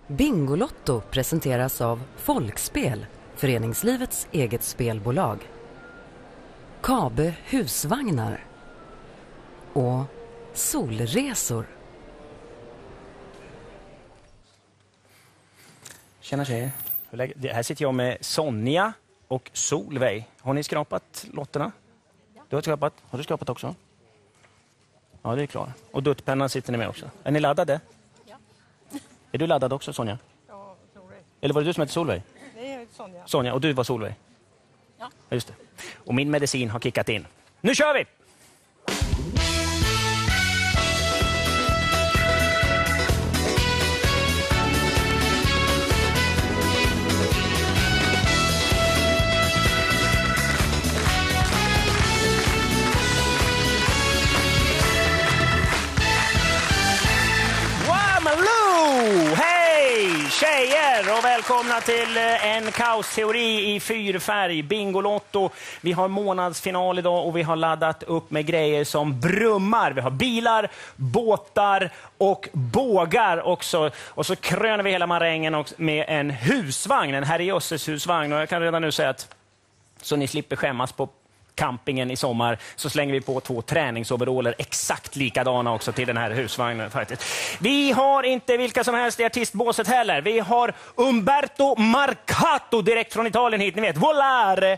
Bingolotto presenteras av Folkspel, föreningslivets eget spelbolag. Kabe husvagnar och Solresor. Tjena tjejer. Här sitter jag med Sonja och Solveig. Har ni skrapat lotterna? Du har skrapat. Har du skrapat också? Ja, det är klart. Och duttpennan sitter ni med också. Är ni laddade? Ja. Är du laddad också, Sonja? Ja, Solveig. Eller var det du som hette Solveig? Det är Sonja. Sonja, och du var Solveig? Ja. Just det. Och min medicin har kickat in. Nu kör vi! Hej tjejer och välkomna till en kaosteori i fyrfärg, Bingolotto. Vi har månadsfinal idag och vi har laddat upp med grejer som brummar. Vi har bilar, båtar och bågar också. Och så kröner vi hela marängen med en husvagn, en herrejösses husvagn. Och jag kan redan nu säga att så ni slipper skämmas på campingen i sommar så slänger vi på 2 träningsoveraller exakt likadana också till den här husvagnen faktiskt. Vi har inte vilka som helst i artistbåset heller. Vi har Umberto Marcato direkt från Italien hit, ni vet. Volare,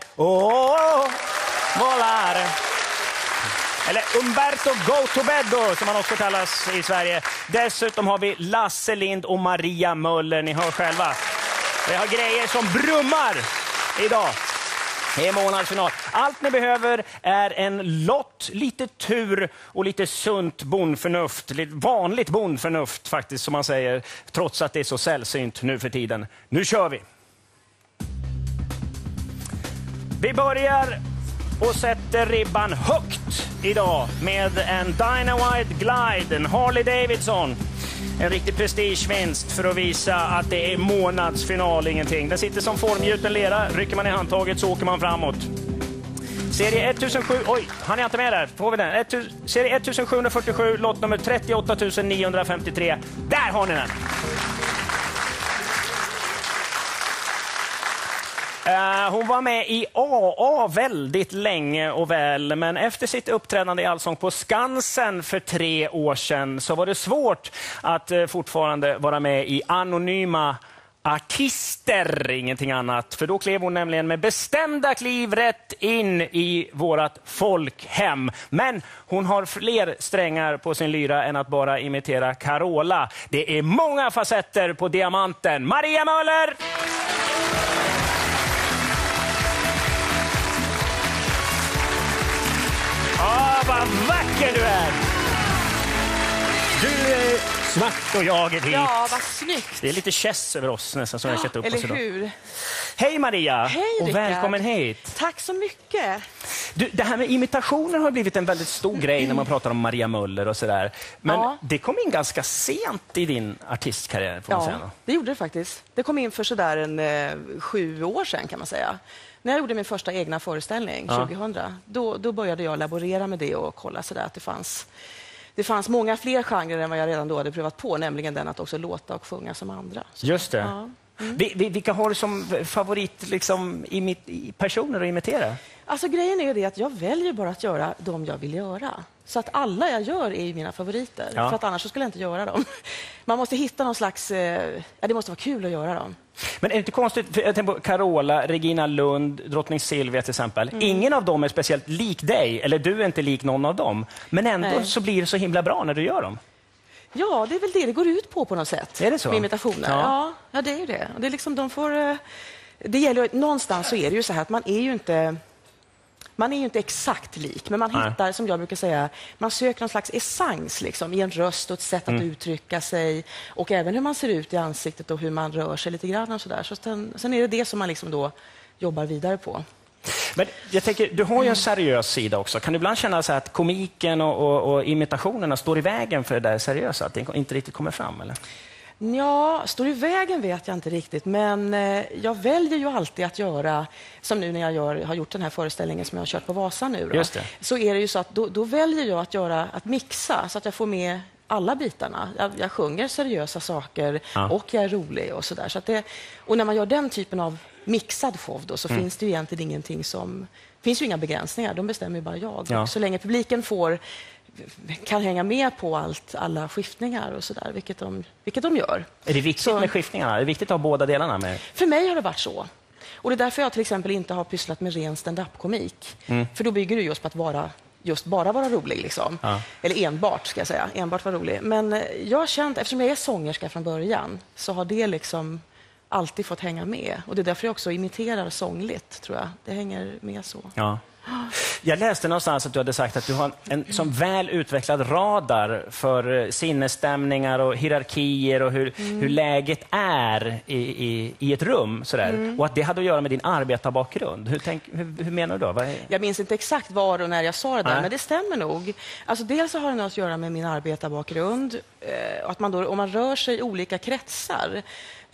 volare. Eller Umberto Go to Bed som han också kallas i Sverige. Dessutom har vi Lasse Lind och Maria Möller, ni hör själva. Vi har grejer som brummar idag. Det är månadsfinal. Allt ni behöver är en lott, lite tur och lite sunt bondförnuft. Lite vanligt bondförnuft faktiskt som man säger. Trots att det är så sällsynt nu för tiden. Nu kör vi! Vi börjar och sätter ribban högt idag med en Dynawide Glide, en Harley Davidson. En riktig prestigevinst för att visa att det är månadsfinal, ingenting. Den sitter som formgjuten lera. Rycker man i handtaget så åker man framåt. Serie 1007, oj, han är inte med där. Får vi den? Serie 1747, lott nummer 38 953. Där har ni den! Hon var med i AA väldigt länge och väl, men efter sitt uppträdande i Allsång på Skansen för 3 år sedan så var det svårt att fortfarande vara med i Anonyma artister, ingenting annat. För då klev hon nämligen med bestämda kliv rätt in i vårat folkhem. Men hon har fler strängar på sin lyra än att bara imitera Carola. Det är många facetter på diamanten. Maria Möller! Vad vacker du är! Du är svart och jag är vit. Ja, vad snyggt. Det är lite chess över oss nästan som jag har sett upp oss idag. Eller hur? Hej Maria! Hej och Rickard. Välkommen hit! Tack så mycket. Du, det här med imitationer har blivit en väldigt stor grej när man pratar om Maria Möller och sådär. Men det kom in ganska sent i din artistkarriär, får man säga. Ja, det gjorde det faktiskt. Det kom in för sådär en 7 år sedan kan man säga. När jag gjorde min första egna föreställning 2000, då började jag laborera med det och kolla sådär att det fanns många fler genrer än vad jag redan då hade prövat på, nämligen den att också låta och sjunga som andra. Så, just det. Ja. Vilka har du som favorit liksom, personer att imitera? Alltså grejen är ju det att jag väljer bara att göra de jag vill göra. Så att alla jag gör är ju mina favoriter. Ja. För att annars så skulle jag inte göra dem. Man måste hitta någon slags... det måste vara kul att göra dem. Men är det inte konstigt, för jag tänker på Carola, Regina Lund, Drottning Silvia till exempel. Ingen av dem är speciellt lik dig, eller du är inte lik någon av dem. Men ändå så blir det så himla bra när du gör dem. Ja, det är väl det går ut på något sätt. Är det så? Med imitationer. Ja, det är ju det. Det är liksom de får... Det gäller, någonstans så är det ju så här att man är ju inte exakt lik, men man hittar, som jag brukar säga, man söker någon slags essens liksom, i en röst och ett sätt att uttrycka sig och även hur man ser ut i ansiktet och hur man rör sig lite grann och sådär. Så sen är det som man liksom då jobbar vidare på. Men jag tänker, du har ju en seriös sida också. Kan du ibland känna så att komiken och imitationerna står i vägen för det där seriösa, att det inte riktigt kommer fram, eller? Ja, står i vägen vet jag inte riktigt, men jag väljer ju alltid att göra, som nu när jag har gjort den här föreställningen som jag har kört på Vasa nu då, just det. Så är det ju så att då väljer jag att mixa så att jag får med alla bitarna. Jag sjunger seriösa saker och jag är rolig och sådär. Så att och när man gör den typen av mixad show då, så finns det ju egentligen ingenting som... finns ju inga begränsningar, de bestämmer ju bara jag. Ja. Så länge publiken kan hänga med på alla skiftningar och sådär, vilket de gör. Är det viktigt med skiftningarna? Är det viktigt att ha båda delarna med? För mig har det varit så. Och det är därför jag till exempel inte har pysslat med ren stand-up-komik. För då bygger det just på att bara vara rolig. Liksom. Eller enbart, ska jag säga. Enbart vara rolig. Men jag har känt, eftersom jag är sångerska från början, så har det liksom alltid fått hänga med. Och det är därför jag också imiterar sångligt, tror jag. Det hänger med så. Ja. Jag läste någonstans att du hade sagt att du har en som väl utvecklad radar för sinnesstämningar och hierarkier och hur läget är i ett rum. Sådär. Och att det hade att göra med din arbetarbakgrund. Hur menar du då? Jag minns inte exakt var och när jag sa det där, men det stämmer nog. Alltså, dels så har det något att göra med min arbetarbakgrund. Att om man rör sig i olika kretsar,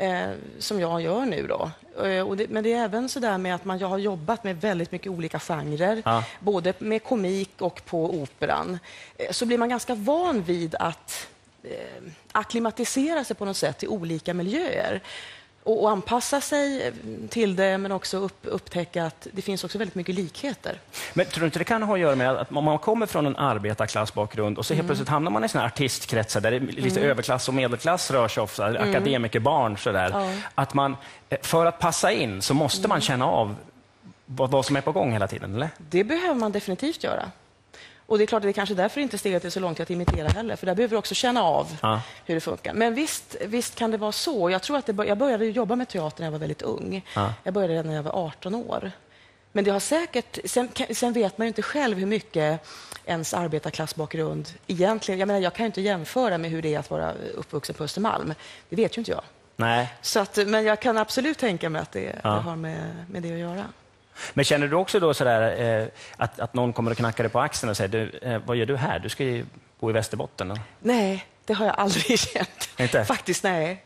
som jag gör nu då. Men det är även så där med att jag har jobbat med väldigt mycket olika genrer, både med komik och på operan. Så blir man ganska van vid att akklimatisera sig på något sätt i olika miljöer. Och anpassa sig till det, men också upptäcka att det finns också väldigt mycket likheter. Men tror du inte det kan ha att göra med att om man kommer från en arbetarklassbakgrund och så helt plötsligt hamnar man i såna artistkretsar där det är lite överklass och medelklass rör sig ofta, akademikerbarn sådär. Att man, för att passa in så måste man känna av vad som är på gång hela tiden, eller? Det behöver man definitivt göra. Och det är klart att det är kanske därför inte steget är så långt att imitera heller. För där behöver du också känna av hur det funkar. Men visst kan det vara så. Jag tror att jag började jobba med teater när jag var väldigt ung. Jag började redan när jag var 18 år. Men det har säkert... Sen vet man ju inte själv hur mycket ens arbetarklassbakgrund egentligen... Jag kan ju inte jämföra med hur det är att vara uppvuxen på Östermalm. Det vet ju inte jag. Nej. Men jag kan absolut tänka mig att det har med det att göra. Men känner du också då sådär, att någon kommer och knackar dig på axeln och säger vad gör du här? Du ska ju bo i Västerbotten. Eller? Nej, det har jag aldrig känt. Inte? Faktiskt, nej.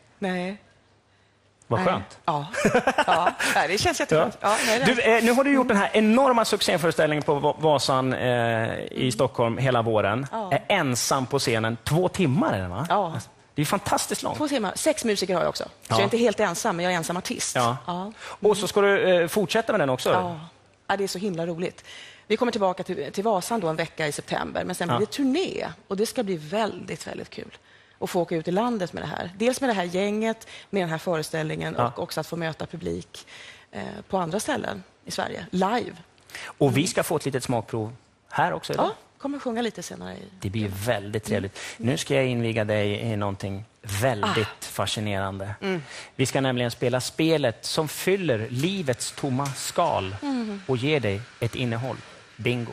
Vad skönt. Ja, det känns jätteskönt. Ja. Nu har du gjort den här enorma succéföreställningen på Vasan i Stockholm hela våren. Ensam på scenen, 2 timmar är det, va? Ja. Det är fantastiskt långt. 2 timmar. 6 musiker har jag också. Så jag är inte helt ensam, men jag är ensam artist. Och så ska du fortsätta med den också? Ja, det är så himla roligt. Vi kommer tillbaka till Vasan då en vecka i september, men sen blir det turné. Och det ska bli väldigt, väldigt kul att få åka ut i landet med det här. Dels med det här gänget, med den här föreställningen och också att få möta publik på andra ställen i Sverige, live. Och vi ska få ett litet smakprov här också idag? Ja, kommer sjunga lite senare. Det blir väldigt trevligt. Nu ska jag inviga dig i någonting väldigt fascinerande. Vi ska nämligen spela spelet som fyller livets tomma skal och ger dig ett innehåll. Bingo.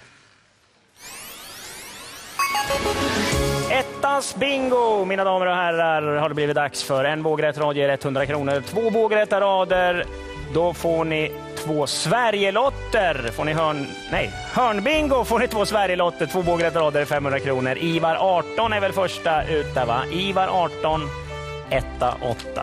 Ettans bingo, mina damer och herrar, har det blivit dags för. En vågrätt rad ger 100 kronor. 2 vågrätta rader, då får ni 2 Sverigelotter. Får ni hörnbingo får ni 2 Sverigelotter. 2 vågrätta rader, 500 kronor. Ivar 18 är väl första ut där, va? Ivar 18, 1-8.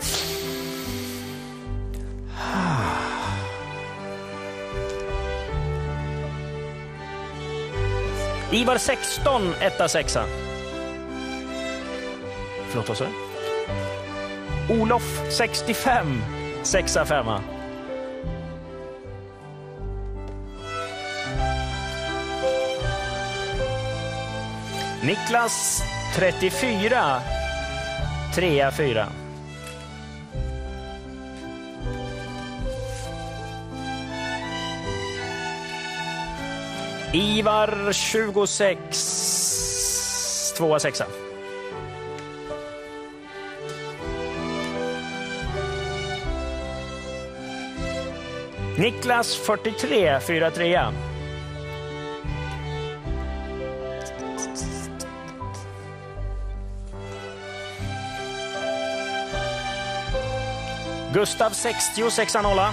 Ivar 16, 1-6. Förlåt, vad sa du? Olof 65, 6-5. Niklas 34, 3-4. Ivar 26, 2-6. Niklas 43, 4-3. Gustav 60, 6-0.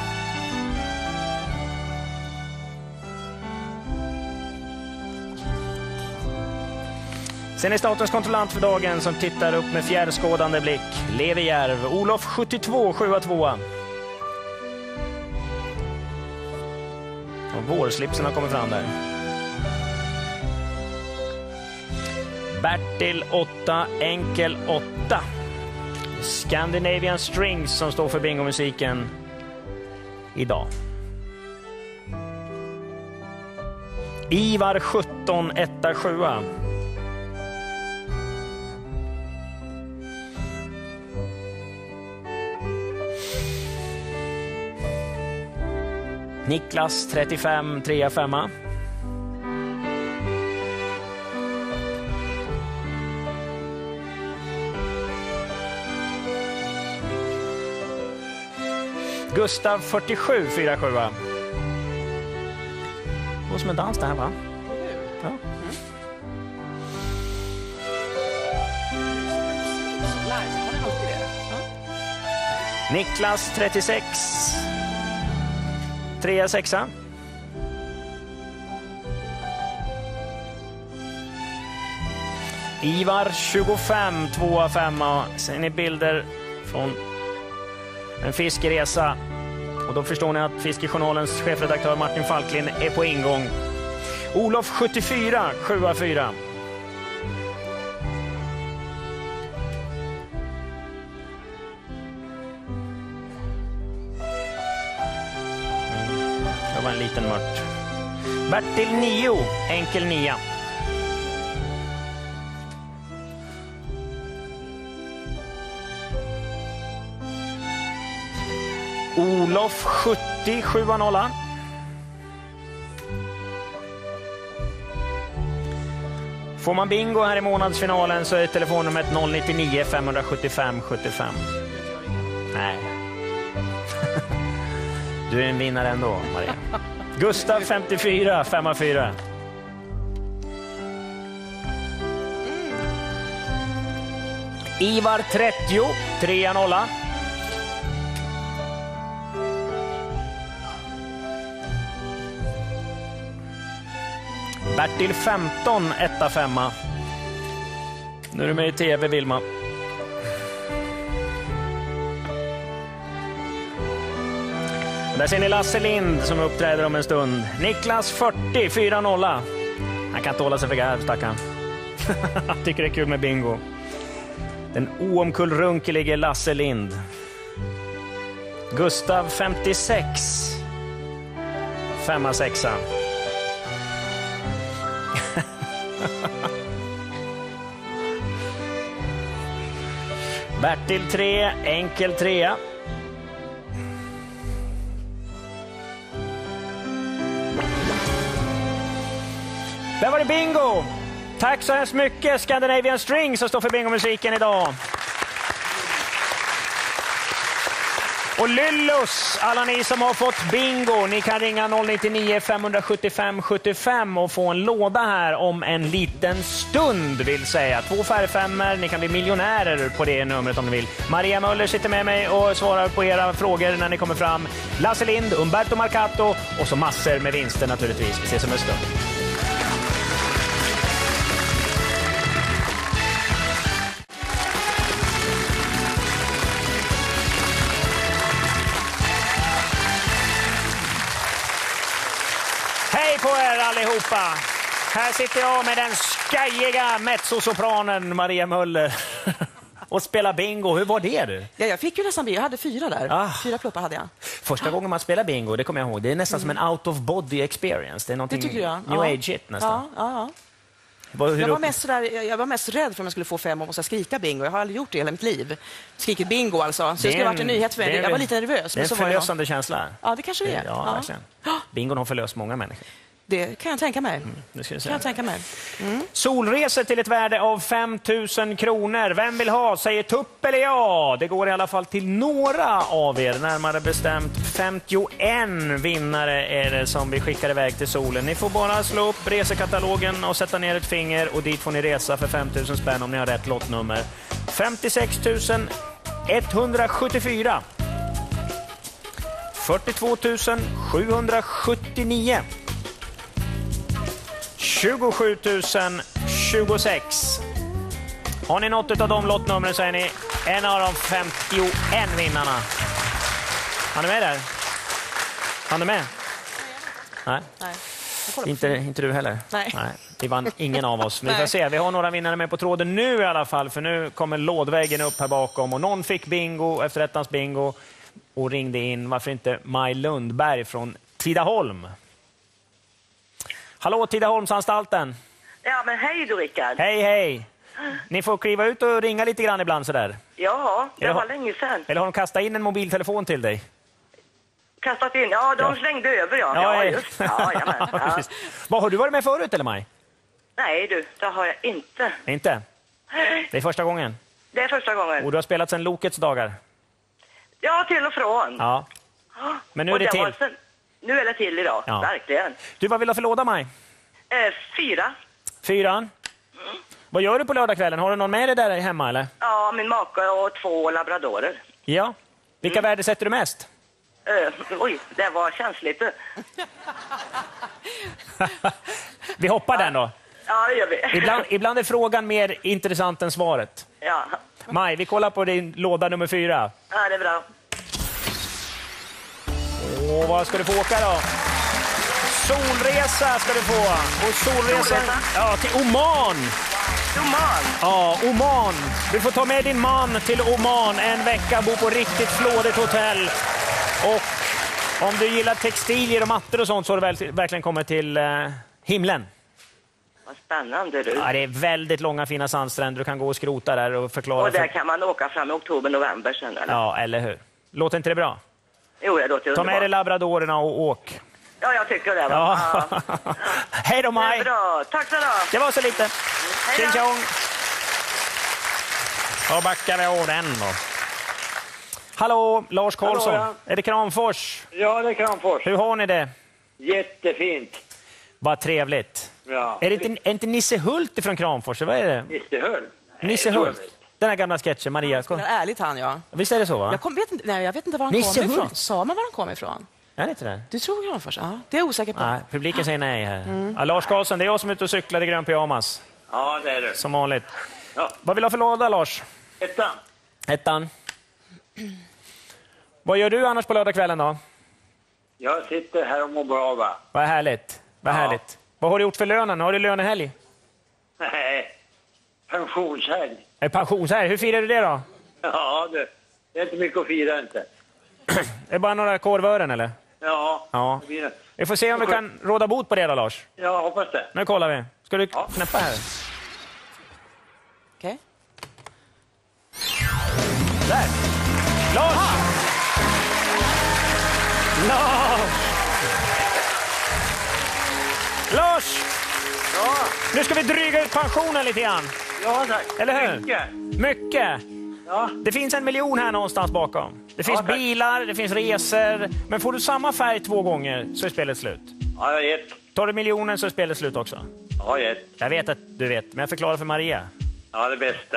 Sen är statens kontrollant för dagen som tittar upp med fjärrskådande blick. Levi Järv, Olof 72, 7-2. Och vårslipsen har kommit fram där. Bertil 8, enkel 8. Scandinavian Strings som står för bingomusiken idag. Ivar 17, 1, 7. Niklas 35, 3, 5. Gustav 47, 4, 7. Det går som en dans det här, va? Ja. Niklas 36, 3, 6. Ivar 25, 2, 5. Ser ni bilder från en fiskeresa? Och då förstår ni att Fiskejournalens chefredaktör Martin Falklin är på ingång. Olof 74, 7, 4. Det var en liten mört. Bertil 9, enkel 9. Olof 70, 7, 0. Får man bingo här i månadsfinalen så är telefonnumret 099 575 75. Nej. Du är en vinnare ändå, Maria. Gustav 54, 5, 4. Ivar 30, 3, 0. Bertil 15, 1, 5. Nu är du med i tv, Vilma. Där ser ni Lasse Lind som uppträder om en stund. Niklas 40, 4, 0. Han kan inte hålla sig för garv, stackaren. Jag tycker det är kul med bingo. Den oomkullrunkelige Lasse Lind. Gustav 56, 5, 6. Bertil 3, enkel 3. Där var det bingo! Tack så hemskt mycket Scandinavian Strings som står för bingomusiken idag. Och Lyllus, alla ni som har fått bingo, ni kan ringa 099 575 75 och få en låda här om en liten stund, vill säga. 2 färgfemmor, ni kan bli miljonärer på det numret om ni vill. Maria Möller sitter med mig och svarar på era frågor när ni kommer fram. Lasse Lind, Umberto Marcato och så massor med vinster naturligtvis. Vi ses om en stund. Hej på er allihopa! Här sitter jag med den skajiga mezzosopranen Maria Möller och spelar bingo. Hur var det du? Ja, jag fick ju nästan bingo. Jag hade 4 där. 4 pluppar hade jag. Första gången man spelar bingo, det kommer jag ihåg. Det är nästan som en out of body experience. Det är någonting new age-hit nästan. Ja. Jag var mest rädd för att jag skulle få 5 och måste skrika bingo. Jag har aldrig gjort det i hela mitt liv. Skrikit bingo alltså. Så det skulle ha varit en nyhet för mig. Jag var lite nervös. Det är en förlösande känsla. Ja, det kanske det är. Ja, verkligen. Bingon har förlöst många människor. Det kan jag tänka mig. Solresor till ett värde av 5 000 kronor. Vem vill ha? Säger tupp eller ja? Det går i alla fall till några av er. Närmare bestämt 51 vinnare är det som vi skickar iväg till solen. Ni får bara slå upp resekatalogen och sätta ner ett finger och dit får ni resa för 5 000 spänn om ni har rätt lottnummer. 56 174. 42 779. 27 026. Har ni något av de lottnumren så är ni en av de 51 vinnarna. Har ni med där? Har ni med? Nej. Nej. Inte du heller? Nej. Nej. Vi vann ingen av oss. Men vi får se. Vi har några vinnare med på tråden nu i alla fall. För nu kommer lådväggen upp här bakom. Och någon fick bingo efter ettans bingo. Och ringde in, varför inte, Maj Lundberg från Tidaholm. Hallå, Tidaholmsanstalten. Ja, men hej då, Rickard. Hej, hej. Ni får kliva ut och ringa lite grann ibland sådär. Ja, det var länge sedan. Eller har de kastat in en mobiltelefon till dig? Kastat in? Ja, de slängde över, ja just. Ja, ja. Vad, har du varit med förut, eller Maj? Nej du, det har jag inte. Inte? Det är första gången? Det är första gången. Och du har spelat sedan Lokets dagar? Ja, till och från. Ja. Men nu är det till. Nu är det till idag, verkligen. Du, vad vill du ha för låda, Maj? 4. 4? Vad gör du på lördagskvällen? Har du någon med dig där hemma, eller? Ja, min maka och 2 labradorer. Ja. Vilka värden sätter du mest? Oj, det var känsligt. Vi hoppar den då. Ja, det gör vi. Ibland är frågan mer intressant än svaret. Ja. Maj, vi kollar på din låda nummer 4. Ja, det är bra. Vad ska du få åka då? Solresa ska du få. Och solresan till Oman. Oman? Ja, Oman. Du får ta med din man till Oman en vecka, bo på riktigt flådigt hotell. Och om du gillar textilier och mattor och sånt så har du verkligen kommit till himlen. Vad spännande du. Ja, det är väldigt långa fina sandstränder. Du kan gå och skrota där och förklara. Och där kan man åka fram i oktober, november sen, eller? Ja, eller hur? Låter inte det bra? Jo, det låter Ta med dig labradorerna och åk. Ja, jag tycker det. Ja. Hej då, Maj. Bra. Tack så mycket. Det var så lite. Hej då. Tjing då backar vi av den då. Hallå, Lars Karlsson. Hallå, ja. Är det Kramfors? Ja, det är Kramfors. Hur har ni det? Jättefint. Vad trevligt. Ja. Är inte Nisse Hult ifrån Kramfors? Vad är det? Nisse Hult? Nisse Hult. Den här gamla sketchen, Maria. Det är ärligt han, ja. Visst är det så, va? Jag vet inte var han Nisse kom ifrån. Hult. Sa man var han kom ifrån? Är det inte det? Du tror Kramfors? Ja, det är jag osäker på. Nej, publiken säger nej här. Ja, Lars Karlsson, det är jag som är ute och cyklar i grön pyjamas. Ja, det är det. Som vanligt. Ja. Vad vill du ha för låda, Lars? 1:an. Vad gör du annars på lördagskvällen då? Jag sitter här och mår bra, va? Vad härligt. Vad härligt. Vad har du gjort för lönen? Har du lönehelg? Nej, pensionshelg. Pensionshelg. Hur firar du det då? Ja, det är inte mycket att fira inte. Det är bara några korvören, eller? Ja. Ja. Det blir det. Vi får se om vi kan råda bot på det då, Lars. Ja, hoppas det. Nu kollar vi. Ska du knäppa här? Okej. Där! Lars! Lars! Lars! Ja, Nu ska vi dryga ut pensionen lite grann. ja tack. Eller hur? Mycket. Mycket. Ja. Det finns 1 miljon här någonstans bakom. Det finns Ja, tack. bilar, det finns resor. Men får du samma färg 2 gånger så är spelet slut. Ja, jag har gett. Tar du miljonen så är spelet slut också. Jag har gett. Jag vet att du vet, men jag förklarar för Maria. Ja, det bästa.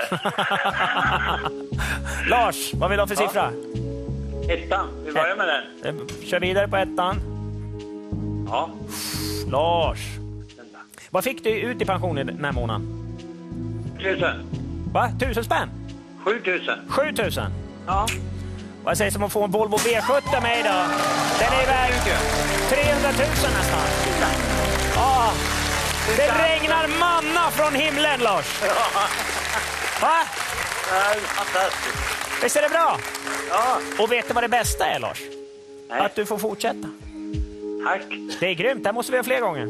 Lars, vad vill du ha för siffra? 1:an. Vi börjar med den. Kör vidare på 1:an. Ja. Lars, vad fick du ut i pension den här månaden? 1000. Va? 1000 spänn? 7000. 7000? Ja. Vad sägs om att få en Volvo V70 med idag? Den är värd 300 000 nästan. Ja. Det regnar manna från himlen, Lars. Va? Det är fantastiskt. Visst är det bra? Ja, Och vet du vad det bästa är, Lars? Nej. Att du får fortsätta. tack. Det är grymt, det här måste vi ha fler gånger.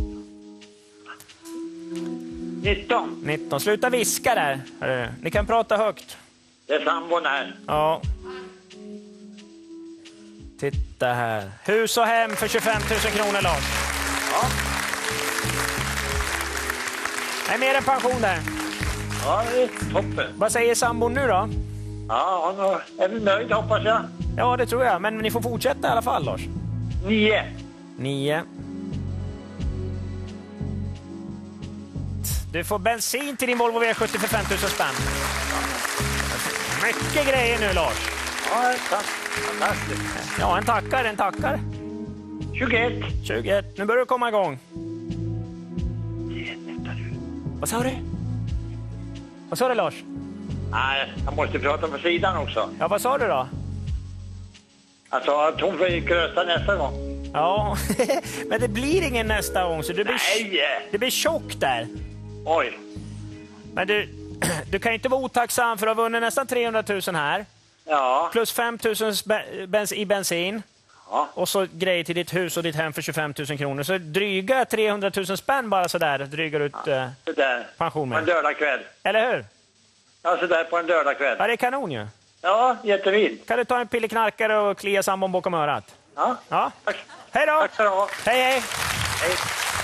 19. 19, sluta viska där. Hörru. Ni kan prata högt. Det är sambon här. Ja. Titta här. Hus och hem för 25 000 kronor, Lars. Ja. Det är mer än pension där. Ja, det är toppen. Vad säger sambon nu då? Ja, han är väl nöjd hoppas jag. Ja, det tror jag. Men ni får fortsätta i alla fall, Lars. 9. 9. Du får bensin till din Volvo V70 för 5 000 spänn. Mycket grejer nu, Lars. Ja, tack. Fantastiskt. Ja, en tackar. 21. 21. Nu börjar du komma igång. Vad sa du? Vad sa du, Lars? Nej, jag måste prata på sidan också. Ja, vad sa du då? Jag sa att hon fick rösta nästa gång. Ja, men det blir ingen nästa gång, så det blir tjock där. Oj. Men du kan ju inte vara otacksam för att ha vunnit nästan 300 000 här. Ja. Plus 5 000 i bensin. Ja. Och så grejer till ditt hus och ditt hem för 25 000 kronor. Så dryga 300 000 spänn bara sådär drygar ut Det där. pension På en med. lördagkväll. Eller hur? Ja, så där på en lördagkväll. Ja, det är kanon ju. Ja, jättefint. Kan du ta en pilleknarkare och klia sambon bakom örat? Ja. Ja. Tack. Hej då! Tack ska du ha. Hej, hej! Hej.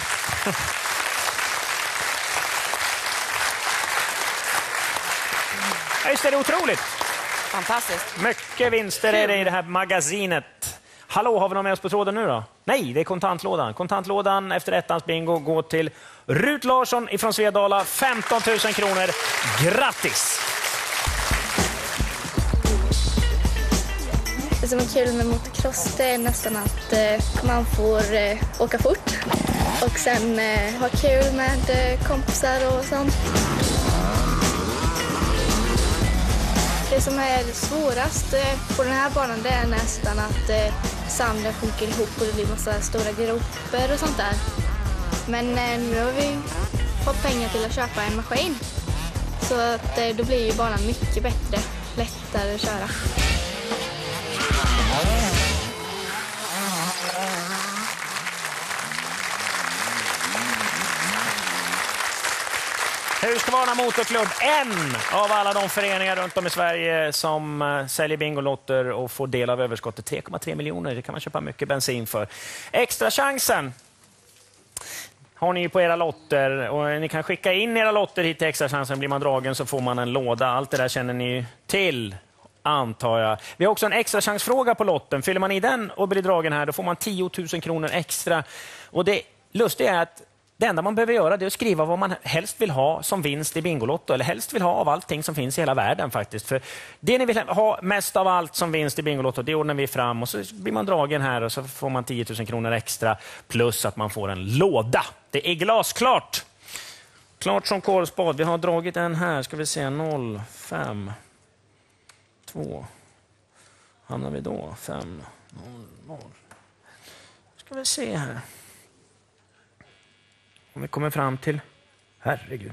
Just det, är otroligt. Fantastiskt. Mycket vinster är det i det här magasinet. Hallå, har vi någon med oss på tråden nu då? Nej, det är kontantlådan. Kontantlådan efter ettans bingo går till Rut Larsson ifrån Svedala. 15 000 kronor. Grattis! Det som är kul med motocross det är nästan att man får åka fort och sen ha kul med kompisar och sånt. Det som är svårast på den här banan det är nästan att sanden sjunker ihop och det blir massa stora gropar och sånt där. Men nu har vi fått pengar till att köpa en maskin. Så att, då blir ju banan mycket bättre, lättare att köra. Husqvarna Motorklubb, en av alla de föreningar runt om i Sverige som säljer bingolotter och får del av överskottet. 3,3 miljoner, det kan man köpa mycket bensin för. Extra chansen har ni på era lotter och ni kan skicka in era lotter hit till Extra chansen. Blir man dragen så får man en låda. Allt det där känner ni till, antar jag. Vi har också en extra chansfråga på lotten. Fyller man i den och blir dragen här, då får man 10 000 kronor extra. Och det lustiga är att det enda man behöver göra är att skriva vad man helst vill ha som vinst i Bingolotto. Eller helst vill ha av allting som finns i hela världen faktiskt. För det ni vill ha mest av allt som vinst i Bingolotto, det ordnar vi fram. Och så blir man dragen här och så får man 10 000 kronor extra. Plus att man får en låda. Det är glasklart. Klart som kålspad. Vi har dragit en här. Ska vi se. 0, 5, 2. Hamnar vi då? 5, 0, 0. Ska vi se här. Om vi kommer fram till... Herregud.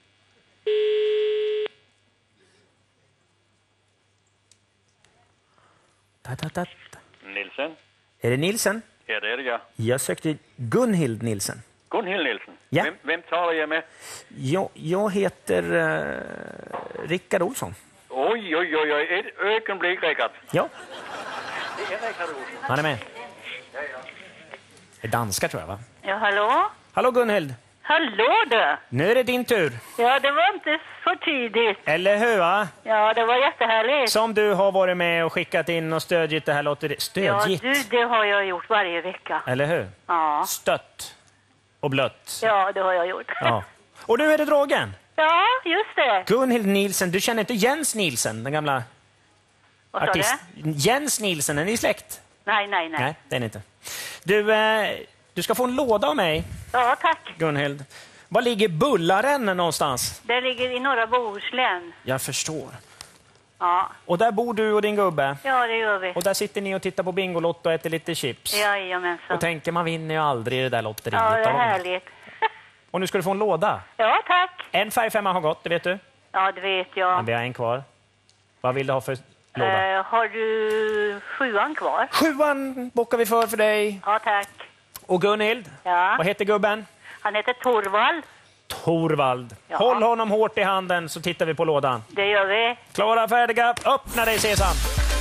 Nilsen? Är det Nilsen? Ja, det är det, ja. Jag sökte Gunhild Nilsen. Gunhild Nilsen? Ja. Vem talar jag med? Jag heter Rickard Olsson. Oj, oj, oj, oj. Ett ögonblick, Rickard. Ja, Det är Rickard Olsson. han är med. Det är danska tror jag, va? Ja, hallå? Hallå Gunhild. Hallå där! Nu är det din tur. Ja, det var inte för tidigt. Eller hur, va? Ja, det var jättehärligt. Som du har varit med och skickat in och stödjit det här lotteriet. Ja, Stödjit? det har jag gjort varje vecka. Eller hur? Ja. Stött och blött. Ja, det har jag gjort. Ja. Och nu är det dragen. Ja, just det. Gunhild Nilsen, du känner inte Jens Nilsen, den gamla Vad sa artist? du? Jens Nilsen, är ni släkt? Nej. Nej, det är ni inte. Du ska få en låda av mig, Ja, tack. Gunhild. Var ligger Bullaren någonstans? Det ligger i norra Bohuslän. Jag förstår. Ja. Och där bor du och din gubbe. Ja, det gör vi. Och där sitter ni och tittar på Bingolotto och äter lite chips. Jajamensan. Och tänker, man vinner ju aldrig i det där lotteriet. Ja, det är härligt. Och nu ska du få en låda. Ja, tack. En färgfemma har gått, det vet du. Ja, det vet jag. Men vi har en kvar. Vad vill du ha för låda? Har du 7:an kvar? 7:an bockar vi för dig. Ja, tack. Och Gunhild, Ja. vad heter gubben? Han heter Torvald. Torvald. Ja. Håll honom hårt i handen så tittar vi på lådan. Det gör vi. Klara, färdiga, öppna dig Sesam.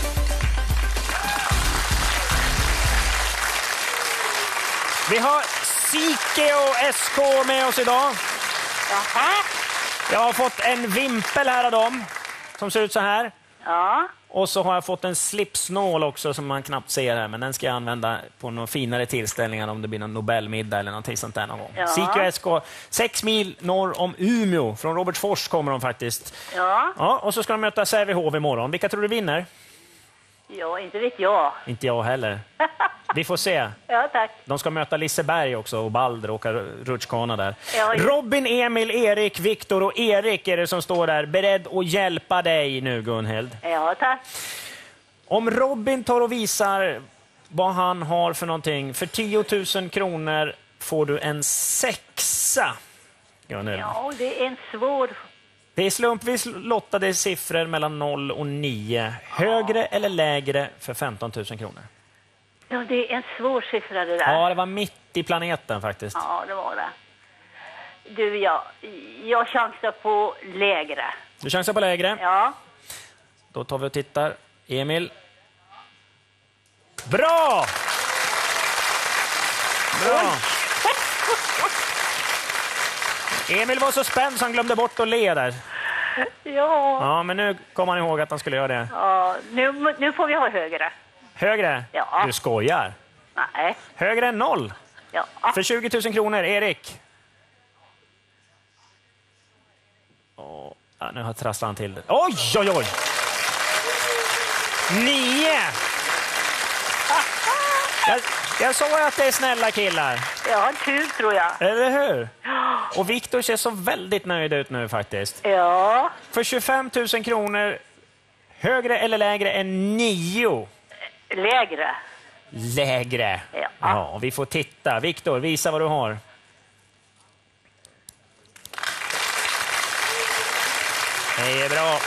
Vi har Sike och SK med oss idag. Jaha. Jag har fått en vimpel här av dem som ser ut så här. Ja. Och så har jag fått en slipsnål också som man knappt ser här. Men den ska jag använda på några finare tillställningar om det blir någon Nobelmiddag eller någonting sånt där någon gång. Ja. Sike och SK, 6 mil norr om Umeå. Från Robertsfors kommer de faktiskt. Ja. Ja, och så ska de möta Sävehof imorgon. Vilka tror du vinner? Ja, inte vet jag. Inte jag heller. Vi får se. Ja, tack. De ska möta Liseberg också och Balder och åka rutschkana där. Ja, ja. Robin, Emil, Erik, Viktor och Erik är det som står där. Beredd att hjälpa dig nu, Gunhild. Ja, tack. Om Robin tar och visar vad han har för någonting. För 10 000 kronor får du en 6. Ja, det är en svår... Det är slumpvis lottade siffror mellan 0 och 9. Högre eller lägre för 15 000 kronor? Ja, det är en svår siffra det där. Ja, det var mitt i planeten faktiskt. Ja, det var det. Du, jag chansar på lägre. Du chansar på lägre? Ja. Då tar vi och tittar. Emil. Bra! Bra! Emil var så spänd så han glömde bort att le där. Ja. Ja, men nu kom han ihåg att han skulle göra det. Ja, nu får vi ha högre. Högre? Ja. Du skojar. Nej. Högre än 0. Ja. För 20 000 kronor, Erik. Ja, nu har trasslat han till det. Oj, oj, oj! 9! Jag sa att det är snälla killar. Ja, tur tror jag. Eller hur? Och Viktor ser så väldigt nöjd ut nu faktiskt. Ja. För 25 000 kronor, högre eller lägre än 9? Lägre. Lägre. Ja. Ja, vi får titta. Viktor, visa vad du har. Det är bra.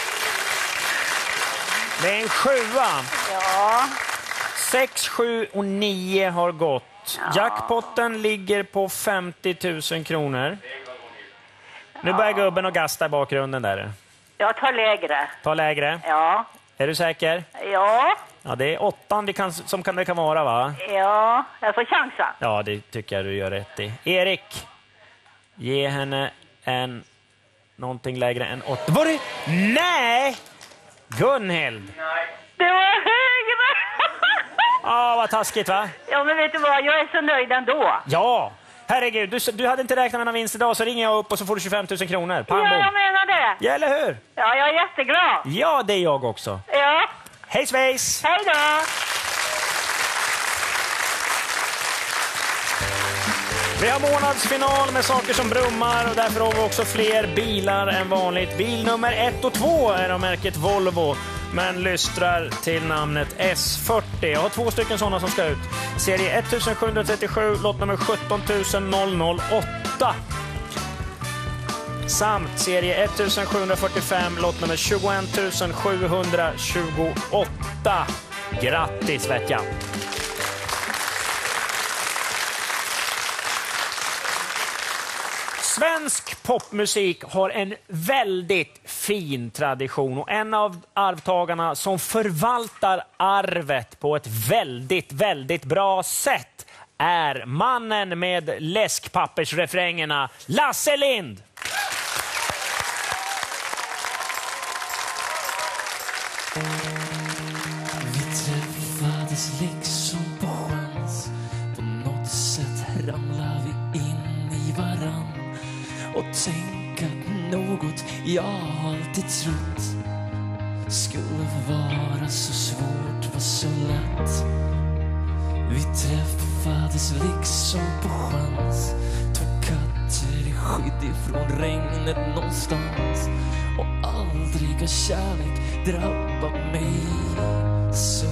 Det är en 7. Ja. 6, 7 och 9 har gått. Ja. Jackpotten ligger på 50 000 kronor. Nu börjar gubben och gasta i bakgrunden där. Jag tar lägre. Ta lägre. Ja. Är du säker? Ja. Ja, det är 8 som det kan vara, va? Ja, jag får chansa. Ja, det tycker jag du gör rätt i. Erik, ge henne någonting lägre än 8. Var det? Nej! Gunhild. Det var högre! Ja, vad taskigt, va? Ja, men vet du vad? Jag är så nöjd ändå. Ja, herregud. Du hade inte räknat med någon vinst idag, så ringer jag upp och så får du 25 000 kronor. Pang, ja, jag menar det. Ja, eller hur? Ja, jag är jätteglad. Ja, det är jag också. Ja. Hej svejs! Hej då! Vi har månadsfinal med saker som brummar och därför har vi också fler bilar än vanligt. Bil nummer 1 och 2 är av märket Volvo, men lystrar till namnet S40. Jag har 2 stycken sådana som ska ut. Serie 1737, lott nummer 17008. Samt serie 1745, lott nummer 21728. Grattis, vet jag! Svensk popmusik har en väldigt fin tradition och en av arvtagarna som förvaltar arvet på ett väldigt, väldigt bra sätt är mannen med läskpappersrefrängerna, Lasse Lind. Vi träffades liksom på chans. På något sätt ramlade vi in i varann. Och tänk att något jag alltid trott skulle vara så svårt var så lätt. Vi träffades liksom på chans. Tog katter i skydd ifrån regnet någonstans. Och aldrig har kärlek drabbat mig så.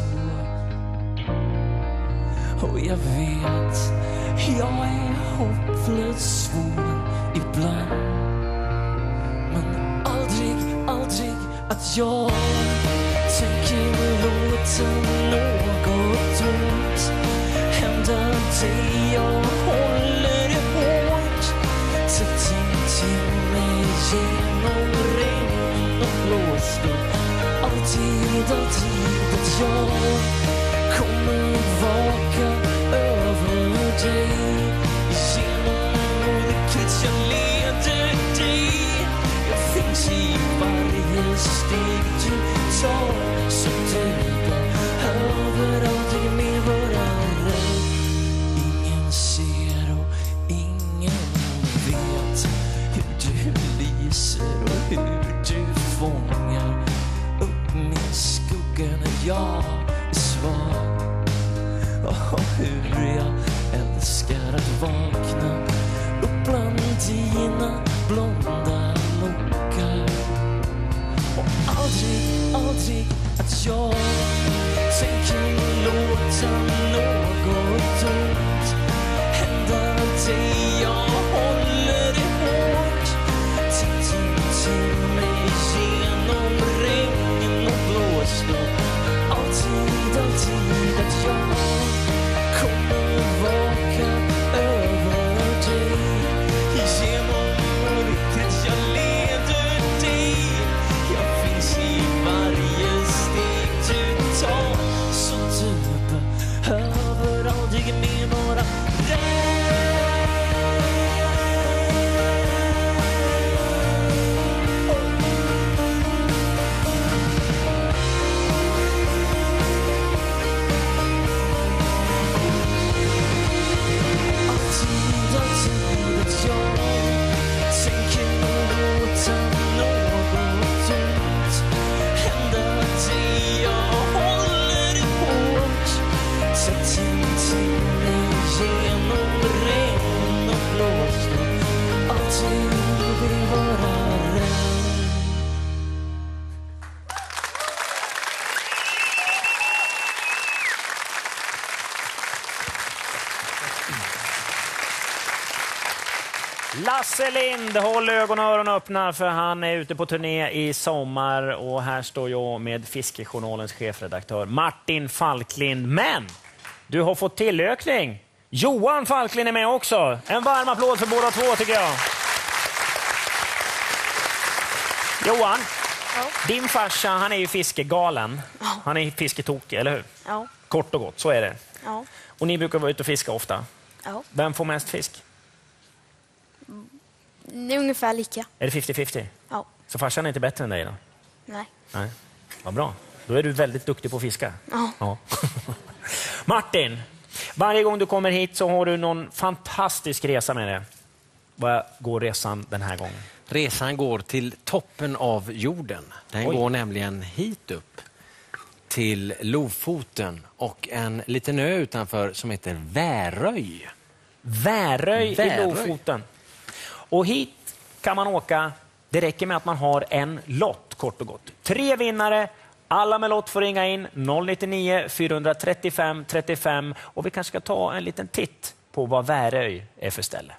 Och jag vet, jag är hopplöst svår ibland. Men aldrig, aldrig att jag tänker låta något ont hända dig. Jag håller det hårt, tätt intill mig genom regn och blåst. Alltid, alltid att jag kommer vaka över dig. Genom mörkret jag leder dig. Jag finns i varje steg du tar. Så du behöver aldrig mer vara rädd. Ingen ser och ingen vet hur du lyser och hur du fångar upp min skugga när jag är svag. Och hur jag älskar att vakna upp bland dina blonda lockar. Och aldrig, aldrig att jag tänker låta något Lasse Lind, håll ögon och öron öppna för han är ute på turné i sommar och här står jag med Fiskejournalens chefredaktör Martin Falklind. Men du har fått tillökning. Johan Falklind är med också. En varm applåd för båda två tycker jag. Johan, din farsa han är ju fiskegalen. Han är fisketokig, eller hur? Ja. Kort och gott, så är det. Ja. Och ni brukar vara ute och fiska ofta. Ja. Vem får mest fisk? Det är ungefär lika. Är det 50-50? Ja. Så farsan är inte bättre än dig då? Nej. Nej. Vad bra. Då är du väldigt duktig på att fiska. Ja. Martin, varje gång du kommer hit så har du någon fantastisk resa med dig. Vad går resan den här gången? Resan går till toppen av jorden. Den går nämligen hit upp till Lofoten och en liten ö utanför som heter Väröj. Väröj i Lofoten. Och hit kan man åka, det räcker med att man har en lott kort och gott. 3 vinnare, alla med lott får ringa in 099 435 35 och vi kanske ska ta en liten titt på vad Väröj är för ställe.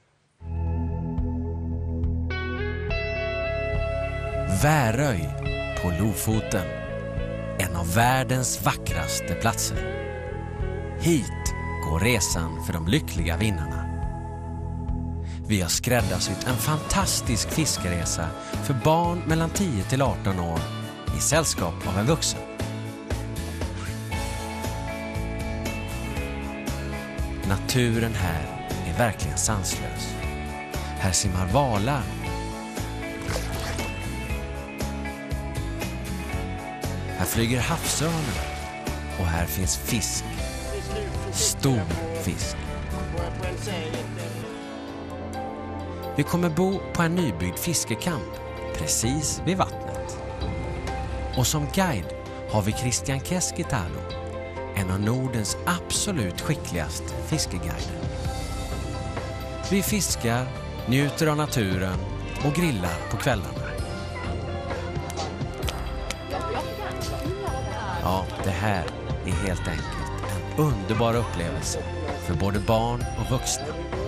Väröj på Lofoten. En av världens vackraste platser. Hit går resan för de lyckliga vinnarna. Vi har skräddarsytt en fantastisk fiskeresa för barn mellan 10 till 18 år i sällskap av en vuxen. Naturen här är verkligen sanslös. Här simmar valar. Här flyger havsörnar och här finns fisk. Stor fisk. Vi kommer bo på en nybyggd fiskekamp precis vid vattnet. Och som guide har vi Christian Keskitalo, en av Nordens absolut skickligaste fiskeguider. Vi fiskar, njuter av naturen och grillar på kvällarna. Ja, det här är helt enkelt en underbar upplevelse för både barn och vuxna.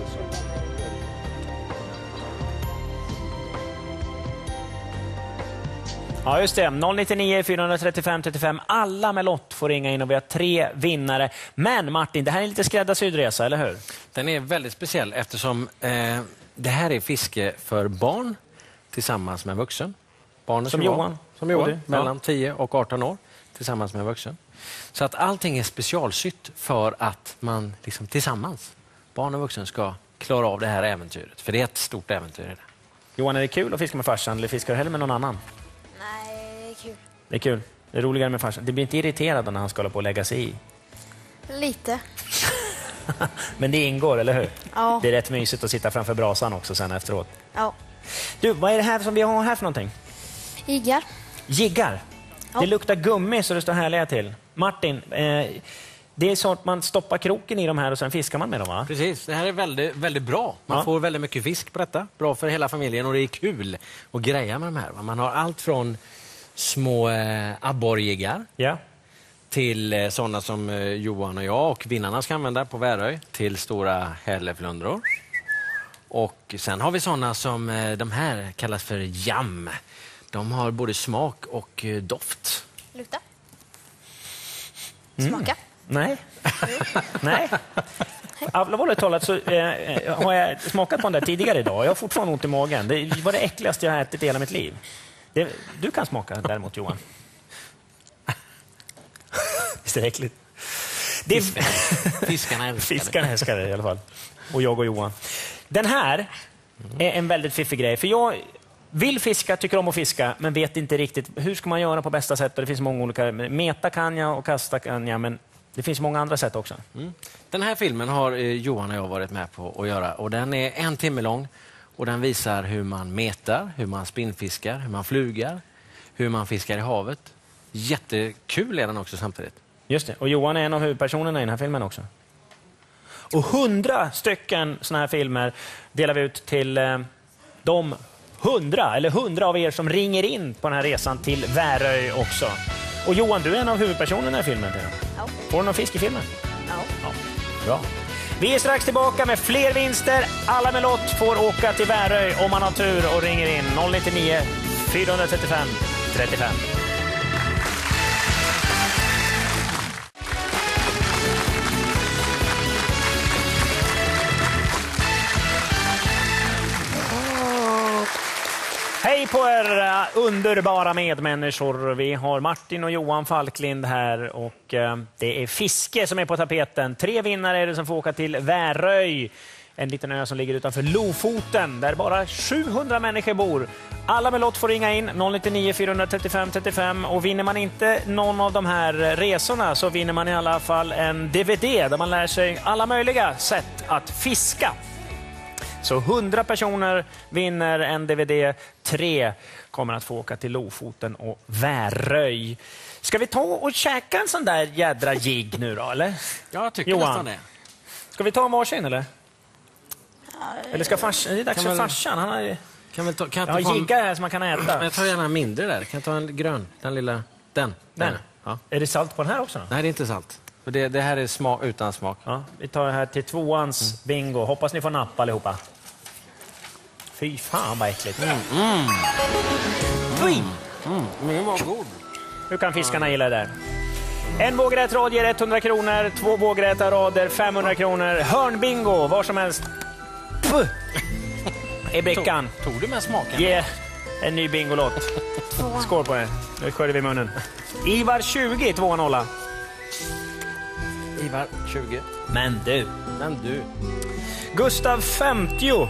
Ja just det, 099 435 35. Alla med lott får ringa in och vi har 3 vinnare. Men Martin, det här är en lite skräddarsydd resa, eller hur? Den är väldigt speciell eftersom det här är fiske för barn tillsammans med en vuxen. Barnen Som Johan, mellan 10 och 18 år tillsammans med en vuxen. Så att allting är specialsytt för att man liksom tillsammans, barn och vuxen, ska klara av det här äventyret. För det är ett stort äventyr. Det. Johan, är det kul att fiska med farsan eller fiskar du hellre med någon annan? Nej, det är kul. Det är kul. Det är roligare med farsan. Det blir inte irriterad när han ska hålla på och lägga sig i. Lite. Men det ingår, eller hur? Ja. Det är rätt mysigt att sitta framför brasan också sen efteråt. Ja. Du, vad är det här som vi har här för någonting? Jiggar. Jiggar? Ja. Det luktar gummi så det står härliga till. Martin, det är så att man stoppar kroken i de här och sen fiskar man med dem, va? Precis, det här är väldigt, väldigt bra. Man får väldigt mycket fisk på detta. Bra för hela familjen och det är kul att greja med de här. Man har allt från små abborrjiggar till sådana som Johan och jag och vinnarna ska använda på Väröj till stora hälleflundror. Och sen har vi sådana som de här kallas för jam. De har både smak och doft. Lukta. Smaka. Nej. Nej. Allvarligt talat så har jag smakat på den där tidigare idag. Jag har fortfarande ont i magen. Det var det äckligaste jag har ätit i hela mitt liv. Du kan smaka däremot, Johan. Visst är det äckligt? Fiskarna älskar det i alla fall. Och jag och Johan. Den här är en väldigt fiffig grej. För jag vill fiska, tycker om att fiska, men vet inte riktigt hur ska man göra på bästa sätt. Och det finns många olika. Meta kan jag och kasta kan jag, men det finns många andra sätt också. Den här filmen har Johan och jag varit med på att göra. Och den är 1 timme lång. Och den visar hur man metar, hur man spinnfiskar, hur man flugar, hur man fiskar i havet. Jättekul är den också samtidigt. Just det. Och Johan är en av huvudpersonerna i den här filmen också. Och 100 stycken såna här filmer delar vi ut till de 100 av er som ringer in på den här resan till Väröj också. Och Johan, du är en av huvudpersonerna i filmen. Ja. Får du någon fisk i filmen? Ja. Bra. Vi är strax tillbaka med fler vinster. Alla med lott får åka till Väröj om man har tur och ringer in 099 435 35. Hej på er underbara medmänniskor. Vi har Martin och Johan Falklind här och det är fiske som är på tapeten. 3 vinnare är det som får åka till Väröj. En liten ö som ligger utanför Lofoten där bara 700 människor bor. Alla med lott får ringa in 099 435 35 och vinner man inte någon av de här resorna så vinner man i alla fall en DVD där man lär sig alla möjliga sätt att fiska. Så 100 personer vinner en DVD, 3 kommer att få åka till Lofoten och Väröj. Ska vi ta och käka en sån där jädra jigg nu då, eller? Jag tycker Johan, nästan det. ska vi ta en varsin, eller? Eller ska farsan, det är dags för farsan. Han har ju jiggar här som man kan äta. Jag tar gärna en mindre där. Kan jag ta en grön? Den lilla, den. Ja. Är det salt på den här också då? Nej, det är inte salt. Det här är smak utan smak. Ja, vi tar det här till 2ans bingo. Hoppas ni får nappa allihopa. Fy fan vad äckligt. Men vad god. Hur kan fiskarna gilla det där? En vågrätt rad ger 100 kronor. 2 vågrätta rader 500 kronor. Hörnbingo, var som helst. Puh! I brickan. Tog du med smaken? Ge en ny bingolott. Skål på det. Nu sköljer vi munnen. Ivar 20, 2-0. Ivar 20. Men du. Gustav 50.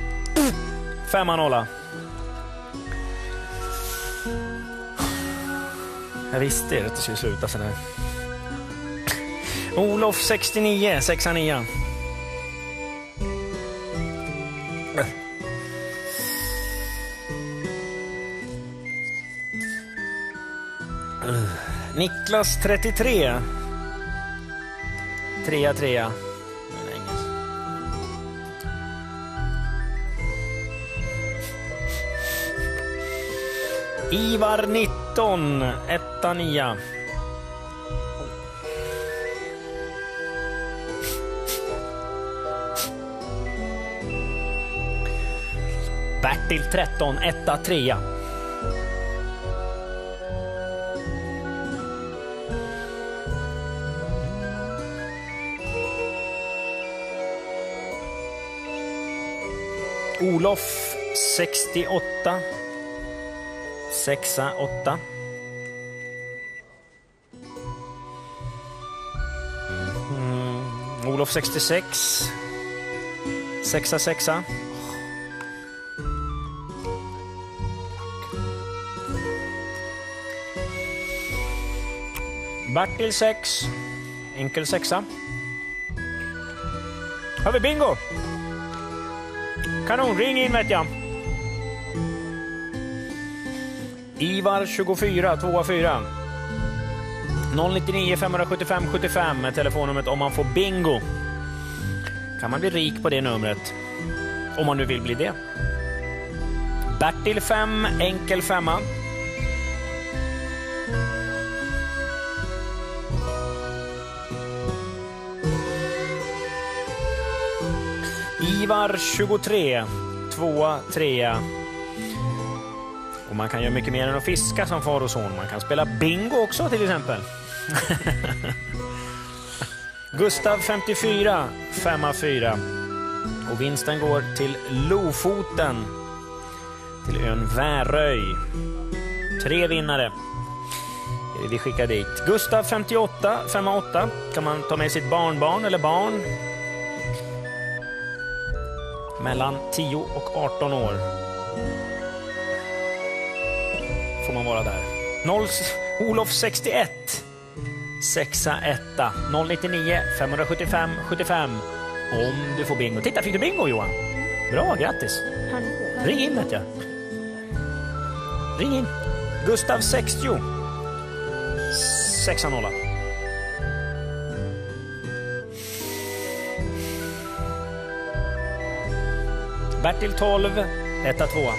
5-0. Jag visste att det skulle sluta så där. Olof 69, 6-9. Niklas 33. 3-3. Ivar 19, 1-9. Bertil 13, 1-3. Olof 68. 6-8. Olof 66. 6-6. Bertil 6. Enkel 6. Har vi bingo? Kanon, ring in vet jag. Ivar 24, 2-4. 099 575 75 är telefonnumret om man får bingo. Kan man bli rik på det numret? Om man nu vill bli det. Bertil 5, enkel 5. Ivar 23, 2-3. Och man kan göra mycket mer än att fiska som far och son. Man kan spela bingo också till exempel. Gustav 54, 5-4. Och vinsten går till Lofoten. Till ön Väröj. 3 vinnare. Vi skickar dit. Gustav 58, 5-8. Kan man ta med sitt barnbarn eller barn. Mellan 10 och 18 år. Får man vara där. Olof 61. 6-1. 099 575 75. Om du får bingo. Titta, fick du bingo Johan? Bra, grattis. Ring in vet jag. Ring in. Gustav 60. 6-0. Bertil 12. 1-2.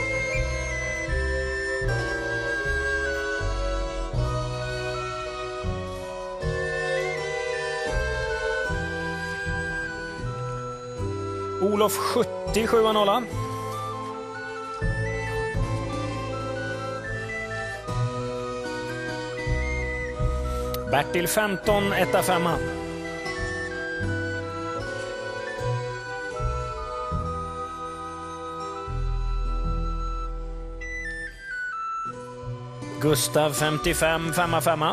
Olof 70, 7-0. Bertil 15, 1-5. Gustav 55, 5-5.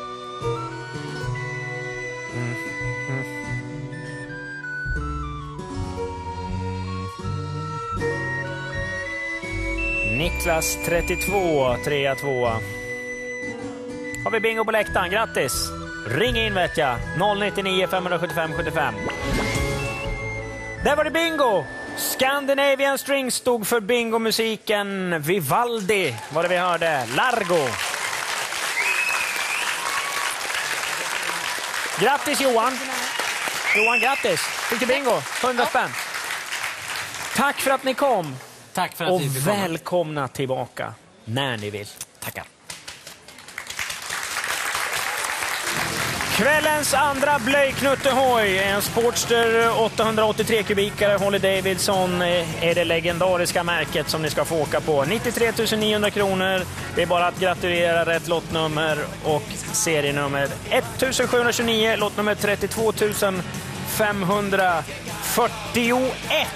Niklas 32, 3-2. Har vi bingo på läktaren, grattis! Ring in vet jag, 099 575 75. Där var det bingo! Scandinavian Strings stod för bingomusiken. Vivaldi var det vi hörde. Largo. Grattis Johan! Johan, grattis! Fick du bingo? 100 spänn. Tack för att ni kom. Tack för att och ni fick komma. Välkomna tillbaka när ni vill. Tackar. Kvällens andra blöjknuttehoj, en Sportster 883 kubikare Harley Davidson är det legendariska märket som ni ska få åka på. 93 900 kronor. Det är bara att gratulera rätt lottnummer och serienummer 1729, lottnummer 32 541.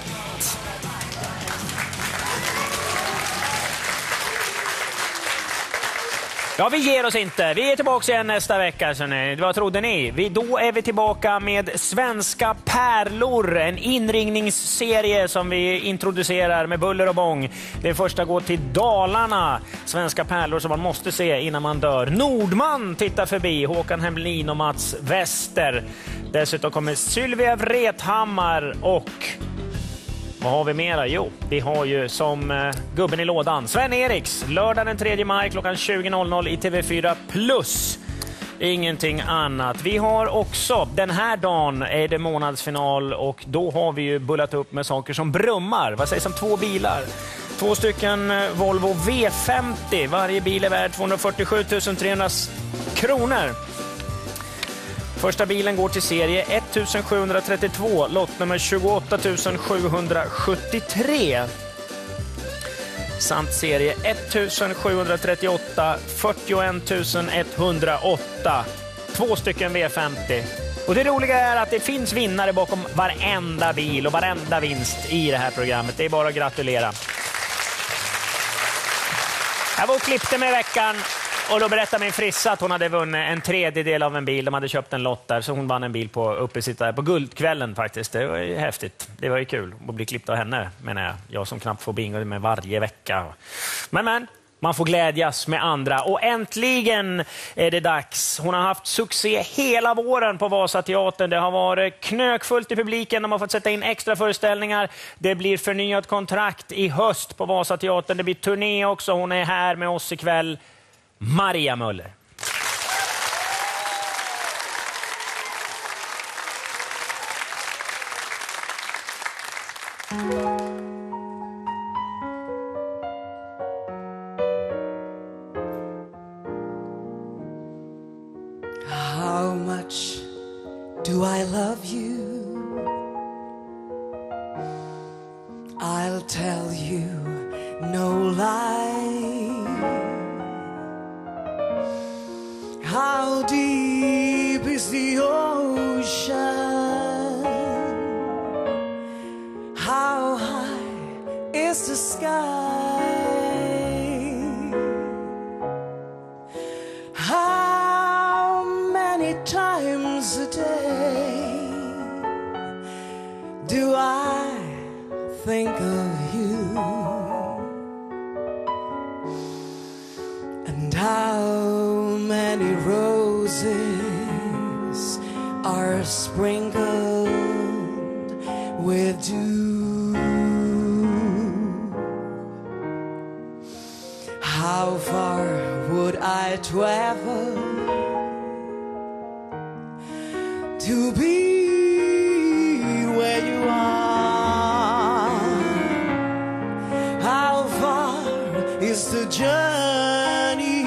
Ja, vi ger oss inte. Vi är tillbaka igen nästa vecka. Vad trodde ni? Då är vi tillbaka med Svenska pärlor. En inringningsserie som vi introducerar med buller och bång. Det första går till Dalarna. Svenska pärlor som man måste se innan man dör. Nordman tittar förbi. Håkan Hemlin och Mats Wester. Dessutom kommer Sylvia Vrethammar och... Vad har vi mera? Jo, vi har ju som gubben i lådan Sven Eriks, lördag den 3 maj klockan 20.00 i TV4 Plus. Ingenting annat. Vi har också, den här dagen är det månadsfinal och då har vi ju bullat upp med saker som brummar. Vad sägs om 2 bilar? 2 stycken Volvo V50. Varje bil är värd 247 300 kronor. Första bilen går till serie 1732, lottnummer 28 773. Samt serie 1738, 41 108. 2 stycken V50. Och det roliga är att det finns vinnare bakom varenda bil och varenda vinst i det här programmet. Det är bara att gratulera. Jag var och klippte med veckan. Och då berättade min frissa att hon hade vunnit en 1/3 av en bil. De hade köpt en lott där, så hon vann en bil på Guldkvällen faktiskt. Det var ju häftigt. Det var ju kul att bli klippt av henne, menar jag. Jag som knappt får bingo med varje vecka. Men, man får glädjas med andra. Och äntligen är det dags. Hon har haft succé hela våren på Vasateatern. Det har varit knökfullt i publiken. De har fått sätta in extra föreställningar. Det blir förnyat kontrakt i höst på Vasateatern. Det blir turné också. Hon är här med oss ikväll. Maria Möller. How much do I love you? I'll tell you no lie. How deep is the ocean? How high is the sky? How many times a day do I think of you? And how many roses are sprinkled with dew? How far would I travel to be where you are? How far is the journey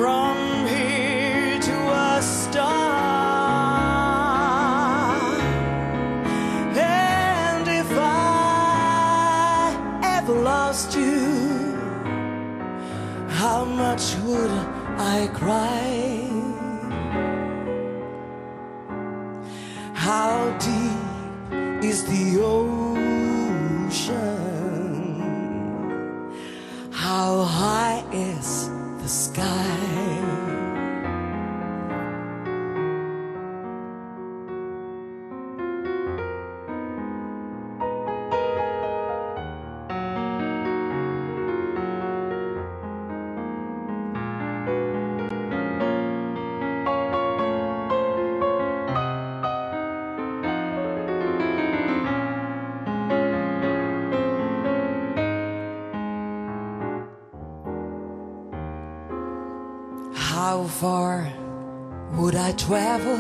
from here to a star? much would I cry? How deep is the ocean? How high is the sky? How far would I travel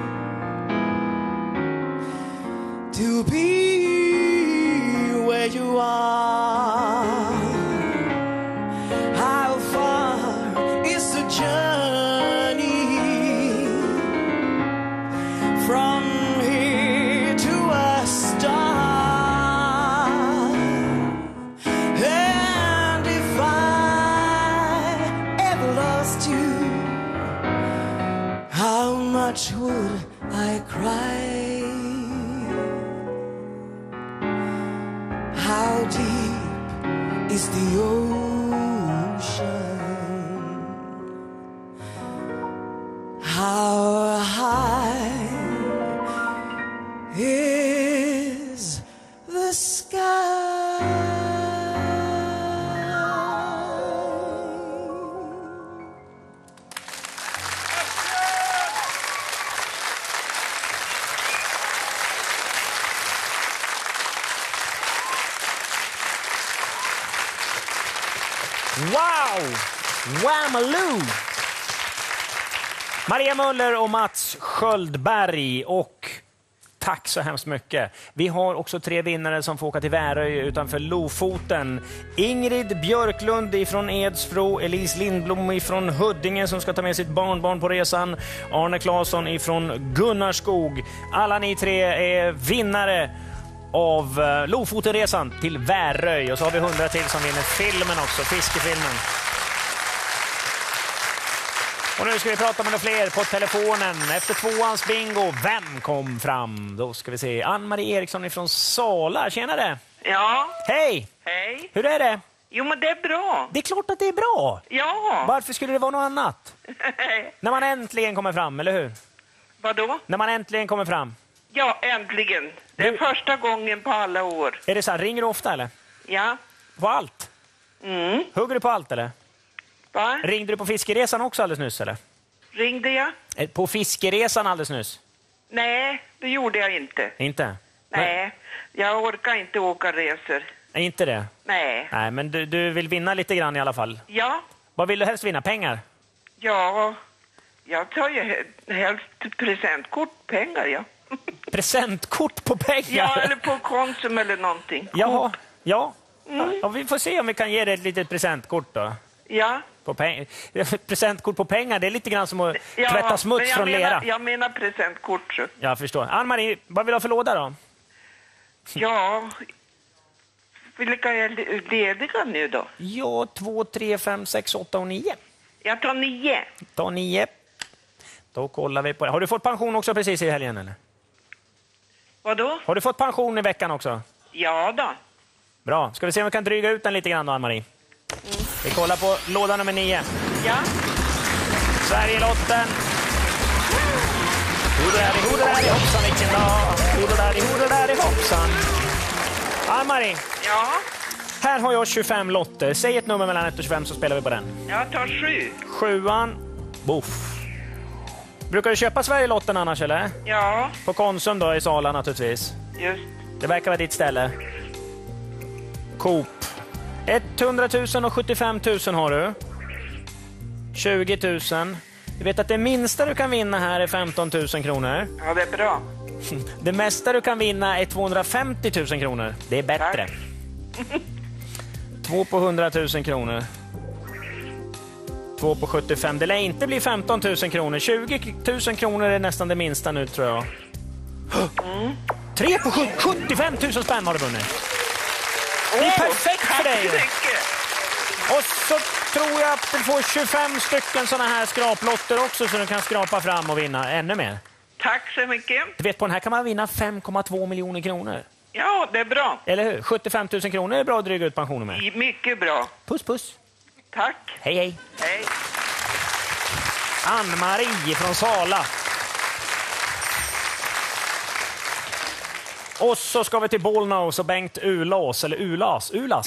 to be where you are? How far is the journey from here to a star? And if I ever lost you, how much would I cry? How deep is the ocean? How high is the sky? Wow! Whamaloo! Maria Möller och Mats Sköldberg, och tack så hemskt mycket. Vi har också 3 vinnare som får åka till Väröj utanför Lofoten. Ingrid Björklund ifrån Edsbro, Elise Lindblom ifrån Huddinge som ska ta med sitt barnbarn på resan, Arne Claesson ifrån Gunnarskog. Alla ni 3 är vinnare av Lofotenresan till Väröj, och så har vi 100 till som vinner filmen också, fiskefilmen. Och nu ska vi prata med några fler på telefonen. Efter 2ans bingo, vem kom fram? Då ska vi se, Ann-Marie Eriksson ifrån Sala. Tjenare! Ja. Hej! Hej. Hur är det? Jo, men det är bra. Det är klart att det är bra! Ja. Varför skulle det vara något annat? När man äntligen kommer fram, eller hur? Vadå? När man äntligen kommer fram. Ja, äntligen. Det är första gången på alla år. Är det så här, ringer du ofta eller? Ja. På allt? Mm. Hugger du på allt eller? Va? Ringde du på fiskeresan också alldeles nyss eller? Ringde jag? På fiskeresan alldeles nyss? Nej, det gjorde jag inte. Inte? Nej, jag orkar inte åka resor. Nej, inte det? Nej. Nej, men du vill vinna lite grann i alla fall? Ja. Vad vill du helst vinna? Pengar? Ja, jag tar ju helst presentkort, pengar, ja. Presentkort på pengar? Ja, eller på Konsum eller någonting. Jaha, ja. Mm. Ja. Vi får se om vi kan ge dig ett litet presentkort då. Ja. På presentkort på pengar, det är lite grann som att tvätta smuts från lera. Jag menar presentkort. Så. Jag förstår. Ann-Marie, vad vill du ha för låda då? Ja, vilka är lediga nu då? Ja, 2, 3, 5, 6, 8 och 9. Jag tar 9. Ta 9. Då kollar vi på det. Har du fått pension också precis i helgen eller? Vadå? Har du fått pension i veckan också? Ja då. Bra. Ska vi se om vi kan dryga ut den lite grann då, Ann-Marie? Vi kollar på låda nummer 9. Ja. Sverigelotten. Hodelari hoppsan, vilken dag. Hodelari hoppsan. Ann-Marie. Ja. Här har jag 25 lotter. Säg ett nummer mellan 1 och 25 så spelar vi på den. Jag tar 7. 7an. Boff. Brukar du köpa Sverigelotten annars eller? Ja. På Konsum då i Sala naturligtvis. Just. Det verkar vara ditt ställe. Coop. 100 000 och 75 000 har du. 20 000. Du vet att det minsta du kan vinna här är 15 000 kronor. Ja, det är bra. Det mesta du kan vinna är 250 000 kronor. Det är bättre. 2 på 100 000 kronor. 2 på 75. Det lär inte bli 15 000 kronor. 20 000 kronor är nästan det minsta nu tror jag. 3 på 75 000 spänn har du vunnit. Det är perfekt för dig. Tack så mycket. Och så tror jag att du får 25 stycken såna här skraplotter också så du kan skrapa fram och vinna ännu mer. Tack så mycket. Du vet, på den här kan man vinna 5,2 miljoner kronor. Ja, det är bra. Eller hur? 75 000 kronor är bra att dryga ut pensionen med. Mycket bra. Puss, puss. Tack. Hej, hej. Hej. Ann-Marie från Sala. Och så ska vi till Bollnäs och Bengt Ulas, eller Ulas? ULAS.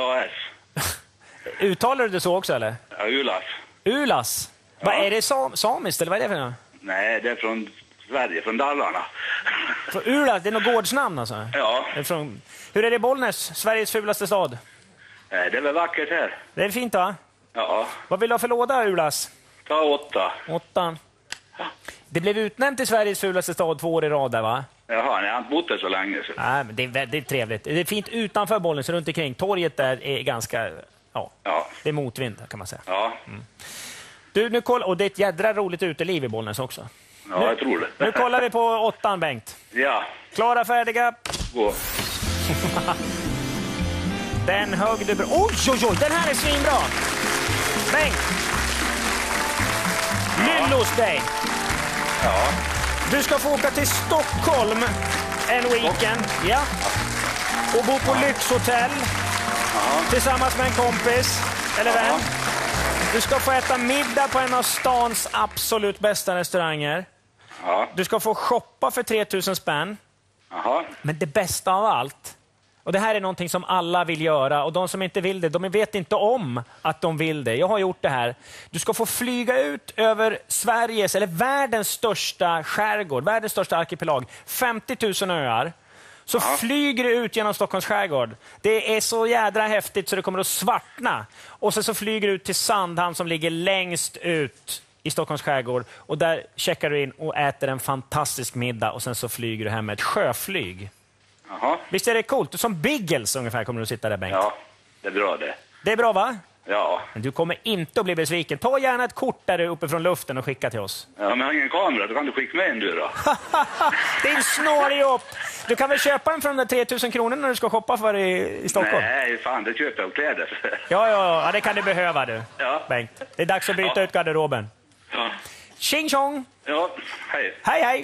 Uttalar du det så också, eller? Ja, ULAS. Ulas? Ja. Vad är det samiskt, eller vad är det för något? Nej, det är från Sverige, från Dalarna. För Ulas, det är något gårdsnamn alltså? Ja. Hur är det i Bollnäs, Sveriges fulaste stad? Det är väl vackert här. Det är fint, va? Ja. Vad vill du ha för låda, Ulas? Ta 8. 8. Det blev utnämnt till Sveriges fulaste stad 2 år i rad där, va? Jaha, jag har inte bott där så länge. Så. Nej, men det är väldigt trevligt. Det är fint utanför Bollnäs, runt omkring. Torget där är ganska... Ja. Det är motvind, kan man säga. Ja. Du, nu kolla, och det är ett jädra roligt uteliv i Bollnäs också. Ja, jag tror det. Nu kollar vi på 8, Bengt. Ja. Klara, färdiga. Gå. Den högg du bra. Oj, den här är svinbra. Bengt. Lyllos dig. Ja. Du ska få åka till Stockholm en weekend. Ja. Och bo på lyxhotell. Tillsammans med en kompis. Eller vän. Du ska få äta middag på en av stans absolut bästa restauranger. Ja. Du ska få shoppa för 3000 spänn. Aha. Men det bästa av allt, och det här är någonting som alla vill göra, och de som inte vill det, de vet inte om att de vill det. Jag har gjort det här. Du ska få flyga ut över Sveriges, eller världens största skärgård, världens största arkipelag, 50 000 öar. Så flyger du ut genom Stockholms skärgård. Det är så jädra häftigt så det kommer att svartna. Och så flyger du ut till Sandhamn som ligger längst ut i Stockholms skärgård. Och där checkar du in och äter en fantastisk middag. Och sen så flyger du hem med ett sjöflyg. Aha. Visst är det coolt? Som Biggles ungefär kommer du att sitta där, Bengt. Ja, det är bra det. Det är bra, va? Ja. Men du kommer inte att bli besviken. Ta gärna ett kort där uppe från luften och skicka till oss. Ja, men jag har ingen kamera. Då kan du skicka med en du då. Det är en snårig upp. Du kan väl köpa en för de där 3000 kronor när du ska shoppa för i Stockholm? Nej, fan, det köper jag kläder. Ja, det kan du behöva, du. Ja. Bengt. Det är dags att byta ut garderoben. Ja. Tjing tjong! Ja, hej. Hej, hej!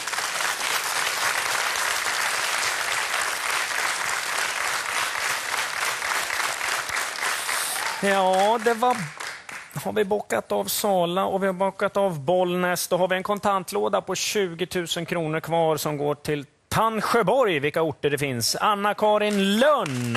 Ja, det var... Har vi bockat av Sala och vi har bockat av Bollnäs. Då har vi en kontantlåda på 20 000 kronor kvar som går till Tandsjöborg, vilka orter det finns. Anna-Karin Lönn.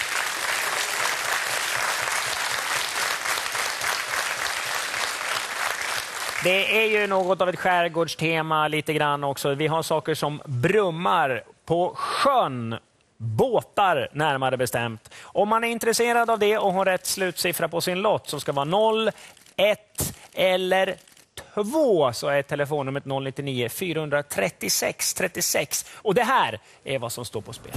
Det är ju något av ett skärgårdstema lite grann också. Vi har saker som brummar på sjön. Båtar närmare bestämt. Om man är intresserad av det och har rätt slutsiffra på sin lott som ska vara 0, 1 eller 2 så är telefonnumret 099 436 36. Och det här är vad som står på spel.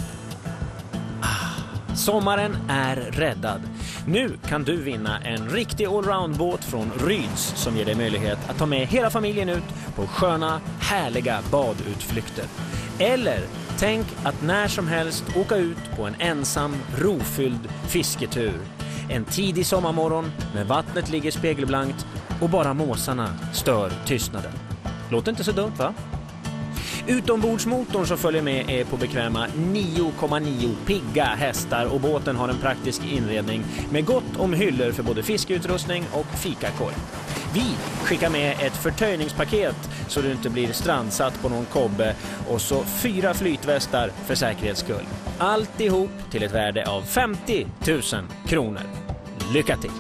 Sommaren är räddad. Nu kan du vinna en riktig allround-båt från Ryds som ger dig möjlighet att ta med hela familjen ut på sköna, härliga badutflykter. Eller tänk att när som helst åka ut på en ensam, rofylld fisketur. En tidig sommarmorgon när vattnet ligger spegelblankt och bara måsarna stör tystnaden. Låter inte så dumt, va? Utombordsmotorn som följer med är på bekväma 9,9 pigga hästar och båten har en praktisk inredning med gott om hyllor för både fiskeutrustning och fikakorg. Vi skickar med ett förtöjningspaket så du inte blir strandsatt på någon kobbe och så 4 flytvästar för säkerhets skull. Alltihop till ett värde av 50 000 kronor. Lycka till!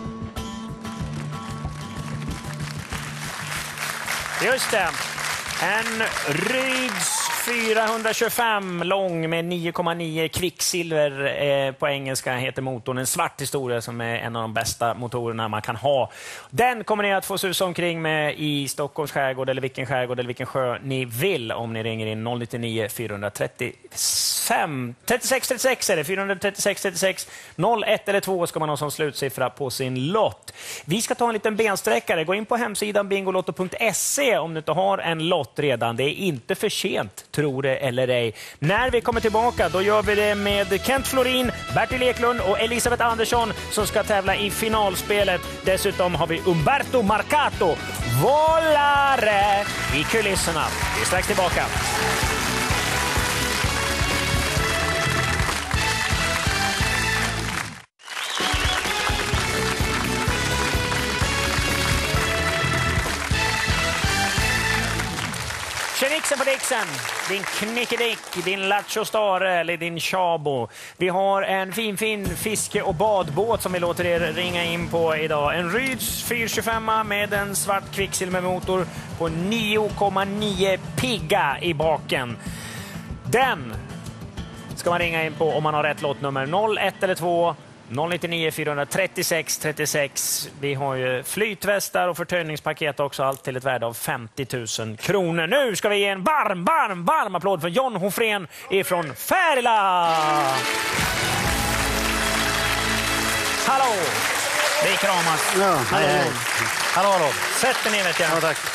Just det. En Ryds 425 lång med 9,9 kvicksilver på engelska heter motorn. En svart historia som är en av de bästa motorerna man kan ha. Den kommer ni att få susa omkring med i Stockholms skärgård eller vilken sjö ni vill om ni ringer in 099 435 36 36 är det 436 36 01 eller 2 ska man ha som slutsiffra på sin lott. Vi ska ta en liten bensträckare. Gå in på hemsidan bingolotto.se om du inte har en lott redan. Det är inte för sent. Tror det eller ej. När vi kommer tillbaka då gör vi det med Kent Florin, Bertil Eklund och Elisabeth Andersson som ska tävla i finalspelet. Dessutom har vi Umberto Marcato, Volare i kulisserna. Vi är strax tillbaka. Tjenixen på Dixen, din knickedick, din Lattjo Stare eller din Chabo. Vi har en fin fiske- och badbåt som vi låter er ringa in på idag. En Ryds 425 med en svart kvicksilvermotor på 9,9 pigga i baken. Den ska man ringa in på om man har rätt låtnummer 01 eller 2. 099 436 36. Vi har ju flytvästar och förtöjningspaket också, allt till ett värde av 50 000 kronor. Nu ska vi ge en varm applåd för John Hofrén ifrån Färila. Hallå! Vi kramas. Ja, hej. Hallå. Sätt dig ner, vet jag. Ja, tack.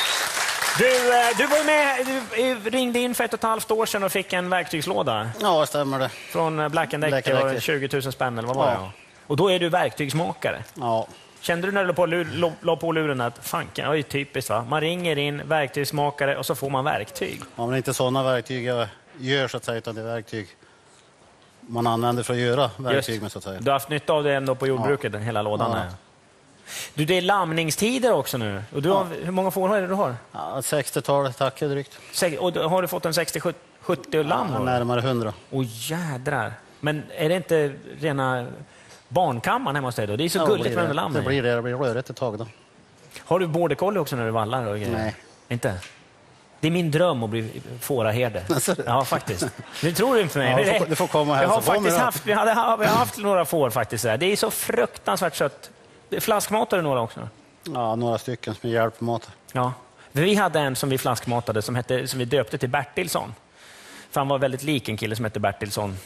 Du var ju med, du ringde in för 1,5 år sedan och fick en verktygslåda. Ja, stämmer det. Från Black & Decker, 20 000 spänn eller vad var det? Och då är du verktygsmakare. Ja. Kände du när du la på luren att fanken, det är typiskt va? Man ringer in verktygsmakare och så får man verktyg. Ja, men inte sådana verktyg jag gör så att säga, utan det är verktyg man använder för att göra verktyg med så att säga. Du har haft nytta av det ändå på jordbruket, hela lådan här. Du, det är lamningstider också nu. Och du har, hur många får är det du har? Ja, 60-tal, tack drygt. Och har du fått en 60-70 lamm? Ja, närmare 100. Åh jädrar. Men är det inte rena barnkammaren hemma hos dig då? Det är så gulligt med den lammen. Det blir rörigt ett tag då. Har du border collie också när du vallar? Och nej. Inte? Det är min dröm att bli fåraherde. Ja, faktiskt. Nu tror du inte mig. Ja, du får komma här. Vi har haft några får faktiskt. Det är så fruktansvärt sött. Flaskmatar du några också? Ja, några stycken som hjälpmat. Ja. Vi hade en som vi flaskmatade som vi döpte till Bertilsson. För han var väldigt lik en kille som hette Bertilsson.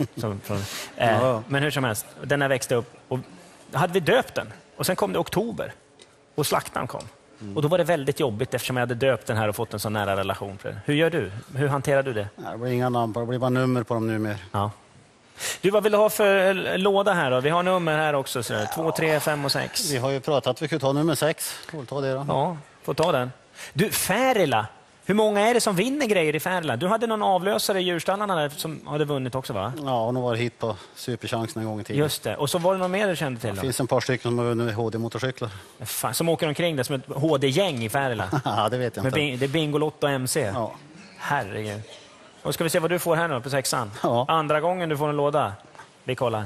Men hur som helst, den här växte upp och hade vi döpt den. Och sen kom det oktober och slaktaren kom. Och då var det väldigt jobbigt eftersom jag hade döpt den här och fått en så nära relation för det. Hur gör du? Hur hanterar du det? Det blir inga namn, det blir bara nummer på dem numera. Ja. Du, vad vill du ha för låda här då? Vi har nummer här också. 2, 3, 5 och 6. Vi har ju pratat att vi kunde ta nummer 6. Får ta det då. Ja, får ta den. Du, Färila. Hur många är det som vinner grejer i Färila? Du hade någon avlösare i djurstallarna där som hade vunnit också, va? Ja, hon har varit hit på Superchansen en gång i tiden. Just det. Och så var det någon mer du kände till då? Det finns en par stycken som har vunnit HD-motorcyklar. Fan, som åker omkring där som ett HD-gäng i Färila. Ja, det vet jag inte. Det är Bingolotto och MC. Ja. Herregud. Och ska vi se vad du får här nu på 6an? Ja. Andra gången du får en låda. Vi kollar.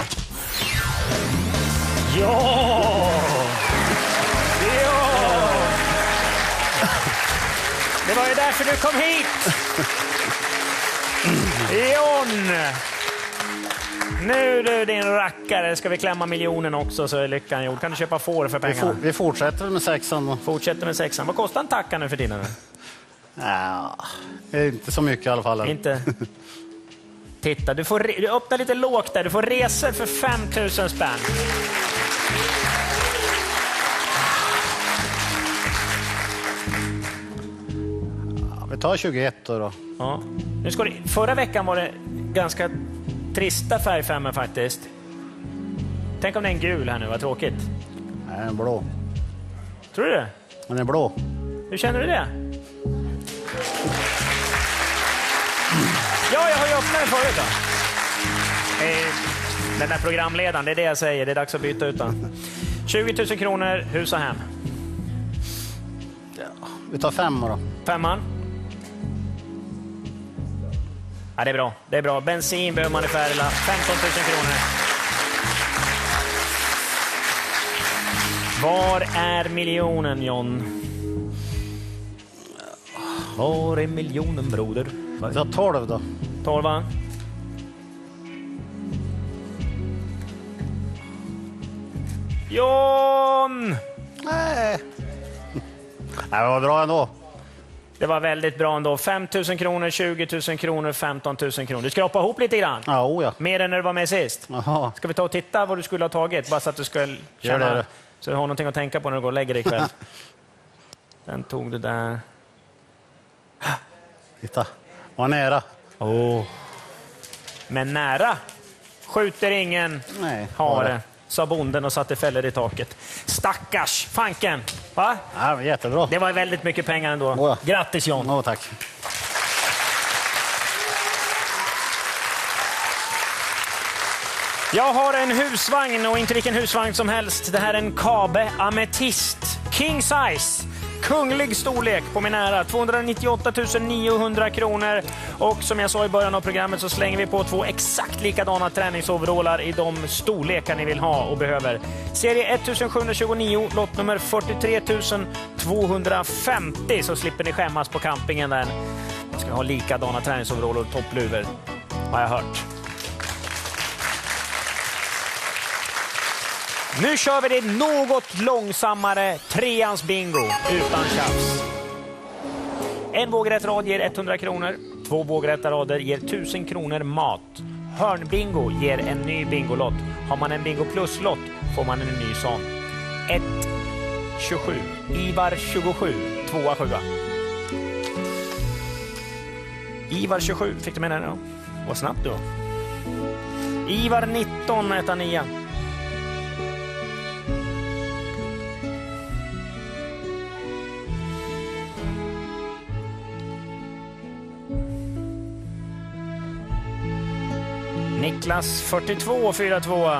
Ja! Det var ju därför du kom hit! John! Nu du din rackare, ska vi klämma miljonen också så är lyckan gjord. Kan du köpa får för pengarna? Vi fortsätter med 6an. Fortsätter med 6an. Vad kostar en tacka nu för tiden? Ja, inte så mycket i alla fall. Inte. Titta, du öppnar lite lågt där. Du får resor för 5 000 spänn. Ja, vi tar 21 då. Ja. Nu ska förra veckan var det ganska trista färgfemmor faktiskt. Tänk om det är en gul här nu, vad tråkigt. Nej, en blå. Tror du det? Den är blå. Hur känner du det? Ja, jag har ju öppnat den förut då. Den här programledaren, det är det jag säger. Det är dags att byta ut den. 20 000 kronor, hus och hem. Ja, vi tar 5 då. 5an. Ja, det är bra. Det är bra. Bensin behöver man i Färila. 15 000 kronor. Var är miljonen, John? Var är miljonen, broder? Vi tar 12 då. 12. John! Nej. Det var bra ändå. Det var väldigt bra ändå. 5 000 kronor, 20 000 kronor, 15 000 kronor. Du skrapar ihop lite grann. Ja. Mer än när du var med sist. Aha. Ska vi ta och titta vad du skulle ha tagit? Bara så att du ska känna, det. så du har någonting att tänka på när du går och lägger dig ikväll. Den tog du där. Titta. Var nära. Men nära skjuter ingen. Nej, hare, sa bonden och satte fäller i taket. Stackars fanken. Va? Ja, jättebra. Det var väldigt mycket pengar ändå. Grattis John. Tack. Jag har en husvagn och inte vilken husvagn som helst. Det här är en Kabe Ametist. King size. Kunglig storlek på min ära. 298 900 kronor. Och som jag sa i början av programmet så slänger vi på 2 exakt likadana träningsoverallar i de storlekar ni vill ha och behöver. Serie 1729, lott nummer 43 250, så slipper ni skämmas på campingen där. Jag ska ha likadana träningsoveraller och toppluvor, har jag hört. Nu kör vi det något långsammare 3ans bingo utan tjafs. En vågrätt rad ger 100 kronor. 2 vågrätta rader ger 1000 kronor mat. Hörnbingo ger en ny bingolott. Har man en bingo plus-lott får man en ny sån. 1, 27. Ivar 27. 2, 7. Ivar 27. Fick du med den då? Vad snabbt du. Ivar 19. 1, 9. Niklas 42, 4-2.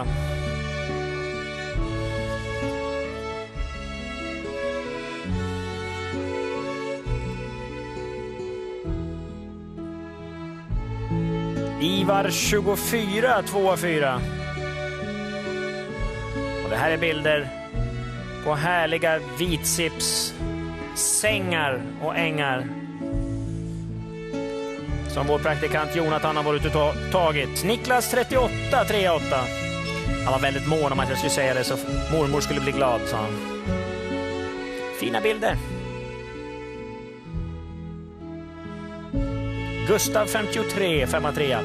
Ivar 24, 2-4. Och det här är bilder på härliga vitsips, sängar och ängar som vår praktikant Jonathan har varit ute och tagit. Niklas 38, 3-8. Han var väldigt mån om att jag skulle säga det så mormor skulle bli glad, sa han. Fina bilder. Gustav 53, 5-3.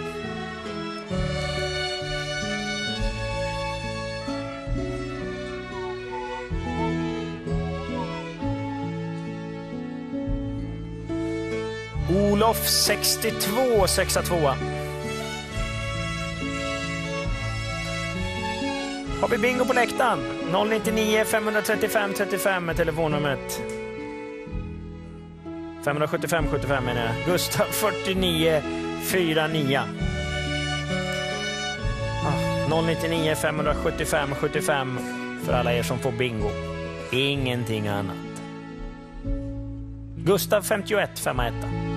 Olof 62, 6-2. Har vi bingo på läktaren? 099 535 35 är telefonnumret. 575 75 menar jag. Gustav 49 49. 099 575 75 för alla er som får bingo. Ingenting annat. Gustav 51 51.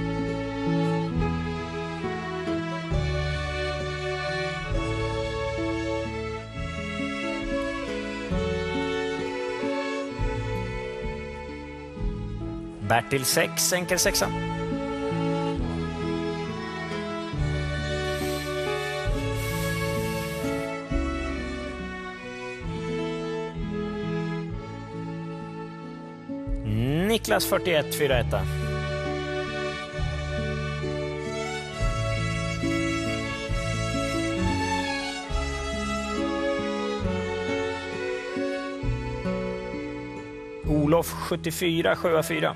Bertil 6, enkel 6. Niklas 41, 4-1. Olof 74, 7-4.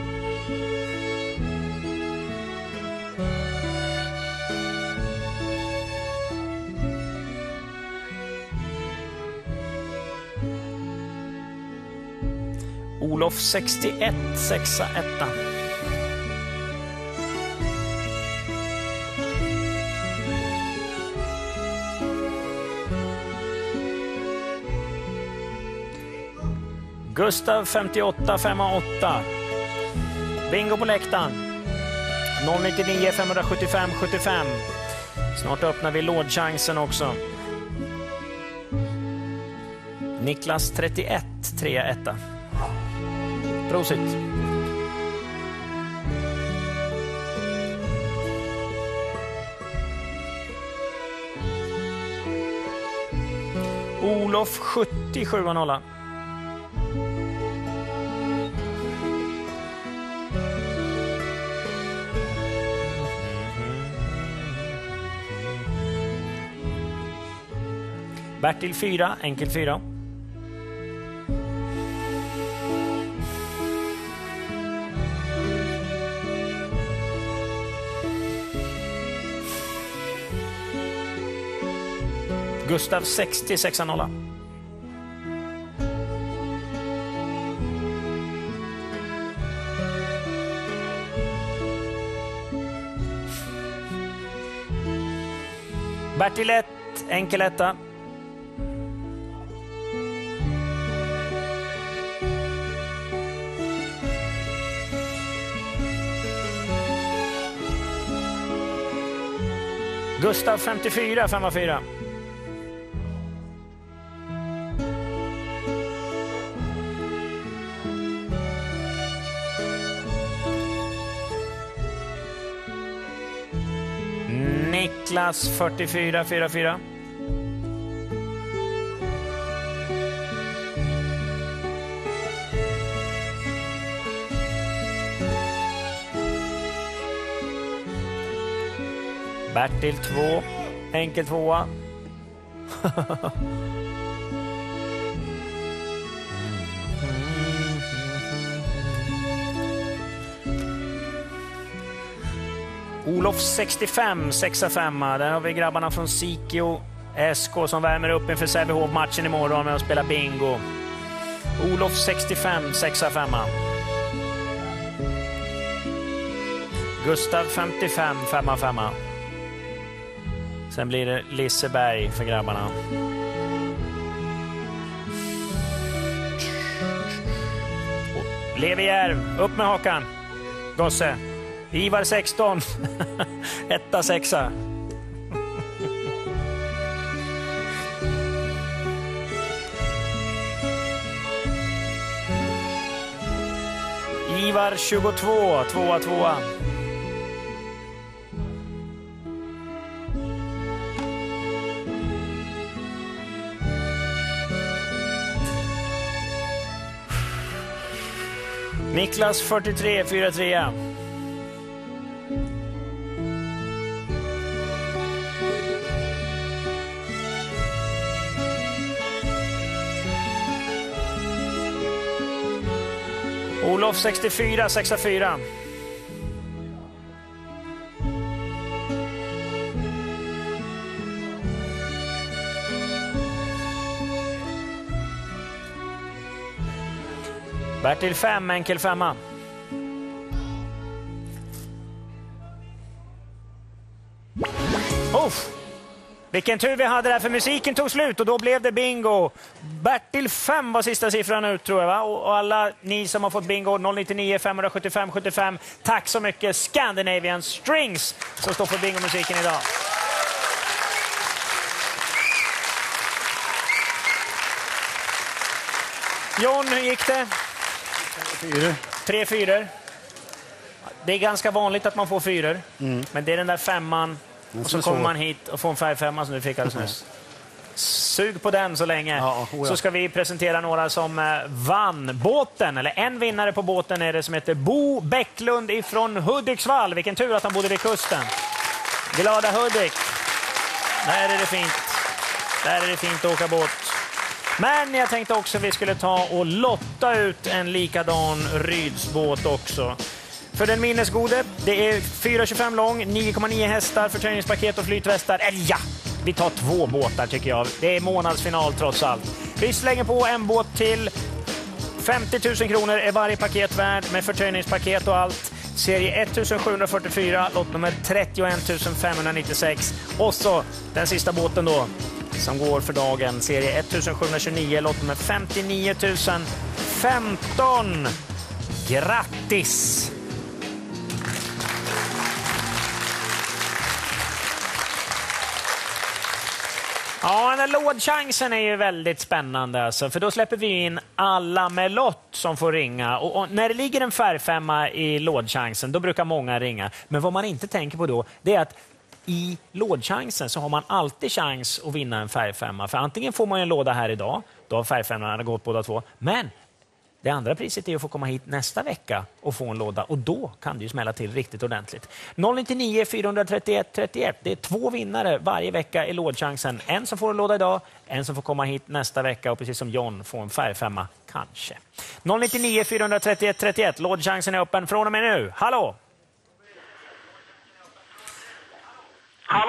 Olof 61, 6-1. Gustav 58, 5-8. Bingo på läktaren. 099 575 75. Snart öppnar vi lådchansen också. Niklas 31, 3-1. Prosit. Olof 70, 7-0. Bertil 4, enkel 4. Gustav 60, 6-0. Bertil 1, enkel etta. Gustav 54, 5-4. Niklas 44, 4-4. Bertil 2, enkel 2. Olof 65, 6-5. Där har vi grabbarna från Sikio SK som värmer upp inför Sävehof-matchen imorgon med att spela bingo. Olof 65, 6-5. Gustav 55, 5-5. Sen blir det Liseberg för grabbarna. Levi Järv, upp med hakan. Gosse. Ivar 16. 1-6. Ivar 22, 2-2. Niklas 43, 4-3. Olof 64, 6-4. Bertil 5, enkel 5. Vilken tur vi hade där, för musiken tog slut och då blev det bingo. Bertil 5 var sista siffran ut, tror jag, va? Och alla ni som har fått bingo 099 575 75, tack så mycket. Scandinavian Strings som står för bingomusiken idag. John, hur gick det? 3-4. Det är ganska vanligt att man får 4. Men det är den där 5:an. Och så kommer man hit och får en 5-5 som du fick alldeles nyss. Sug på den så länge. Så ska vi presentera några som vann båten. Eller en vinnare på båten är det som heter Bo Bäcklund ifrån Hudiksvall. Vilken tur att han bodde vid kusten. Glada Hudik. Där är det fint. Där är det fint att åka båt. Men jag tänkte också att vi skulle ta och lotta ut en likadan Rydsbåt också. För den minnesgode, det är 4,25 lång, 9,9 hästar, förtöjningspaket och flytvästar. Eller ja, vi tar 2 båtar tycker jag. Det är månadsfinal trots allt. Vi slänger på en båt till. 50 000 kronor är varje paket värd med förtöjningspaket och allt. Serie 1744, lott nummer 31 596. Och så den sista båten då, som går för dagen. Serie 1729, lott nummer 59 015. Grattis! Ja, den här lådchansen är ju väldigt spännande alltså, för då släpper vi in alla med lott som får ringa. Och när det ligger en färgfemma i lådchansen, då brukar många ringa. Men vad man inte tänker på då, det är att i lådchansen så har man alltid chans att vinna en färgfemma. För antingen får man en låda här idag, då har färgfemmorna gått båda två. Men det andra priset är att få komma hit nästa vecka och få en låda. Och då kan det ju smälla till riktigt ordentligt. 099 431 31. Det är 2 vinnare varje vecka i lådchansen. En som får en låda idag, en som får komma hit nästa vecka. Och precis som John får en färgfemma, kanske. 099 431 31. Lådchansen är öppen från och med nu. Hallå! Hallå!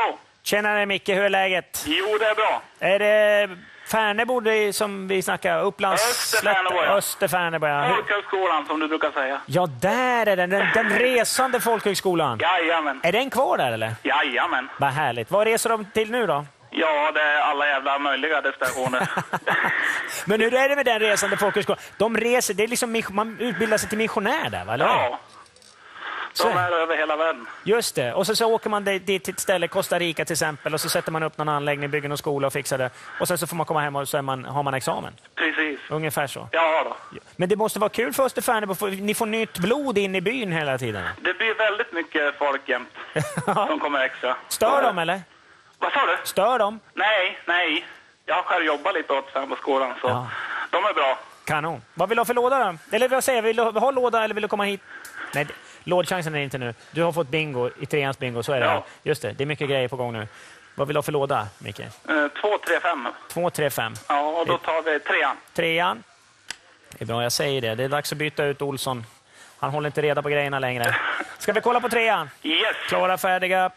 Tjenare Micke, hur är läget? Jo, det är bra. Är det Färnebo som vi snackar? Upplands... Österfärnebo. Folkhögskolan som du brukar säga. Ja, där är den resande folkhögskolan. Jajamän. Är den kvar där eller? Jajamän. Vad härligt. Vad reser de till nu då? Ja, det är alla jävla möjliga destinationer. Men hur är det med den resande folkhögskolan? De reser, det är liksom, man utbildar sig till missionär där, va? Eller? Ja. De är över hela världen. Just det. Och så åker man dit till ett ställe, Costa Rica till exempel, och så sätter man upp någon anläggning, bygger någon skola och fixar det. Och sen så får man komma hem och så har man examen. Precis. Ungefär så. Ja då. Men det måste vara kul för Österfärnebo, för ni får nytt blod in i byn hela tiden. Det blir väldigt mycket folk jämt som kommer extra. Stör de eller? Vad sa du? Stör de? Nej. Jag har själv jobbat lite åt Färneboskolan, så de är bra. Kanon. Vad vill du ha för låda då? Eller vad säger, vill du ha låda eller vill du komma hit? Nej, lådchansen är inte nu. Du har fått bingo i 3ans bingo, så är det. Ja. Just det är mycket grejer på gång nu. Vad vill du ha för låda, Micke? 235. 235. Ja, och då tar vi 3an. 3an. Det är bra, jag säger det. Det är dags att byta ut Olsson. Han håller inte reda på grejerna längre. Ska vi kolla på 3an? Yes. Klara, färdiga.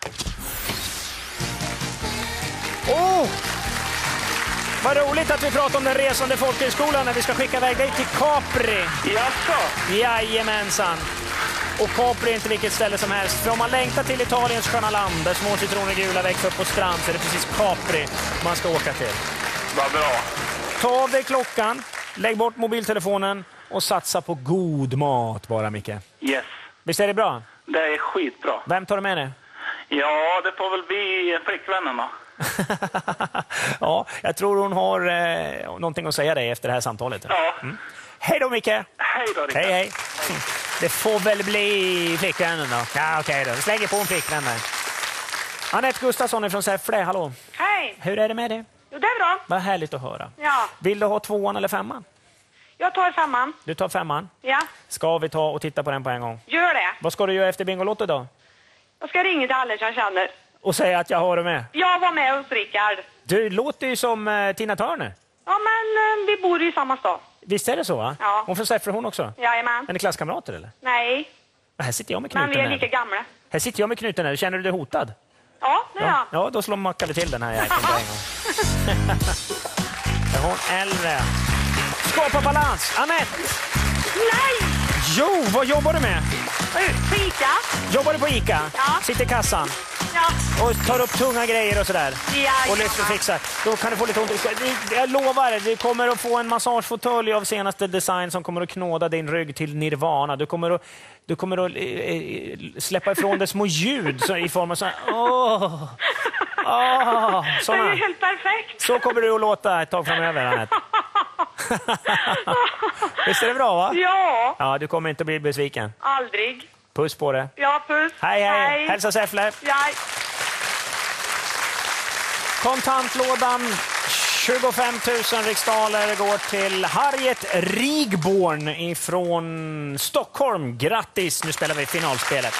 Oh! Vad roligt att vi pratar om den resande folkhögskolan när vi ska skicka iväg dig till Capri. Jaså? Jajamensan. Och Capri är inte vilket ställe som helst. För om man längtar till Italiens sköna land där små citroner gula växer upp på strand, så är det precis Capri man ska åka till. Vad bra. Ta av dig klockan, lägg bort mobiltelefonen och satsa på god mat bara, Micke. Yes. Visst är det bra? Det är skitbra. Vem tar du med dig? Ja, det får väl bli flickvännen då. Ja, jag tror hon har någonting att säga dig efter det här samtalet. Ja. Mm. Hej då, Micke! Hej då, Rickard. Hej. Det får väl bli flickvännen då. Ja, okej då. Vi slänger på en flickvän där. Anette Gustafsson från Säffle, hallå. Hej. Hur är det med dig? Jo, det är bra. Vad härligt att höra. Ja. Vill du ha 2an eller 5an? Jag tar 5an. Du tar 5an? Ja. Ska vi ta och titta på den på en gång? Gör det. Vad ska du göra efter Bingolotto då? Jag ska ringa till alla jag känner. Och säga att jag har det med? Jag var med hos Rickard. Du låter ju som Tina Turner. Ja, men vi bor ju i samma stad. Visst är det så, va? Ja. Hon får Säffle hon också? Jajamän. Är ni klasskamrater eller? Nej. Här sitter jag med knuten. Men vi är lika gamla. Här sitter jag med knuten här. Känner du dig hotad? Ja, det är jag. Ja, då mackar vi till den här jäkeln på en gång. Är hon äldre? Skapa balans! Anette! Nej! Jo, vad jobbar du med? På Ica. Jobbar du på Ica? Ja. Sitter i kassan? Ja. Och tar upp tunga grejer och sådär? Ja. Och lyfter och fixar. Då kan du få lite ont. Jag lovar, du kommer att få en massagefåtölj av senaste design som kommer att knåda din rygg till nirvana. Du kommer att släppa ifrån dig små ljud i form av så här. Det är ju helt perfekt. Så kommer du att låta ett tag framöver, Anette. Visst är det bra, va? Ja. Ja, du kommer inte att bli besviken. Aldrig. Puss på det. Ja, puss. Hej. Hälsa Säffle. Ja. Kontantlådan 25 000 riksdaler går till Harriet Rigborn ifrån Stockholm. Grattis, nu spelar vi finalspelet.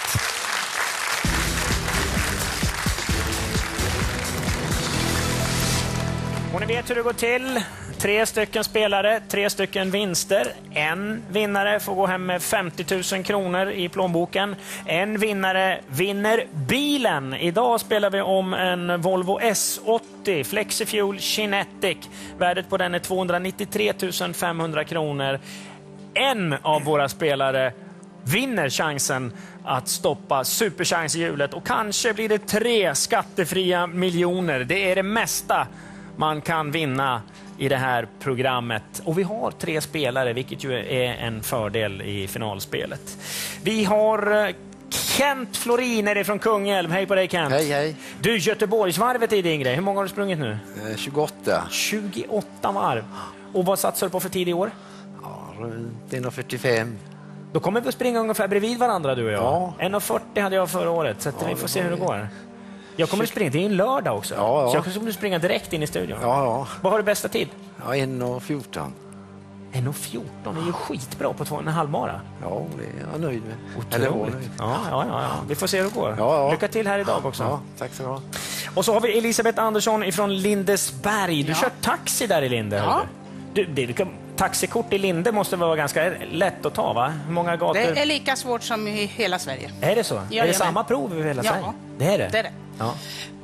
Och ni vet hur det går till. 3 stycken spelare, 3 stycken vinster. En vinnare får gå hem med 50 000 kronor i plånboken. En vinnare vinner bilen. Idag spelar vi om en Volvo S80 Flexifuel Kinetic. Värdet på den är 293 500 kronor. En av våra spelare vinner chansen att stoppa superchanshjulet. Och kanske blir det 3 skattefria miljoner. Det är det mesta man kan vinna i det här programmet. Och vi har 3 spelare, vilket ju är en fördel i finalspelet. Vi har Kent Florin från Kungälv. Hej på dig, Kent. Hej. Du, Göteborgsvarvet är din grej. Hur många har du sprungit nu? 28. 28 varv. Och vad satsar du på för tid i år? Ja, runt 1,45. Då kommer vi att springa ungefär bredvid varandra, du och jag. Ja. 1,40 hade jag förra året, så vi får se hur det går. Jag kommer att springa, det är en lördag också. Ja. Så jag kommer att springa direkt in i studion. Ja. Vad har du bästa tid? Ja, 1,14. 1,14 är ju skitbra på 2,5 mara. Ja, det är jag nöjd med. Otroligt. Ja. Vi får se hur det går. Ja. Lycka till här idag också. Ja, tack så bra. Och så har vi Elisabeth Andersson ifrån Lindesberg. Du kör taxi där i Linde. Ja. Taxikort i Linde måste vara ganska lätt att ta, va? Hur många gator? Det är lika svårt som i hela Sverige. Är det så? Är det samma prov i hela Sverige? Det är det? Det är det. Ja.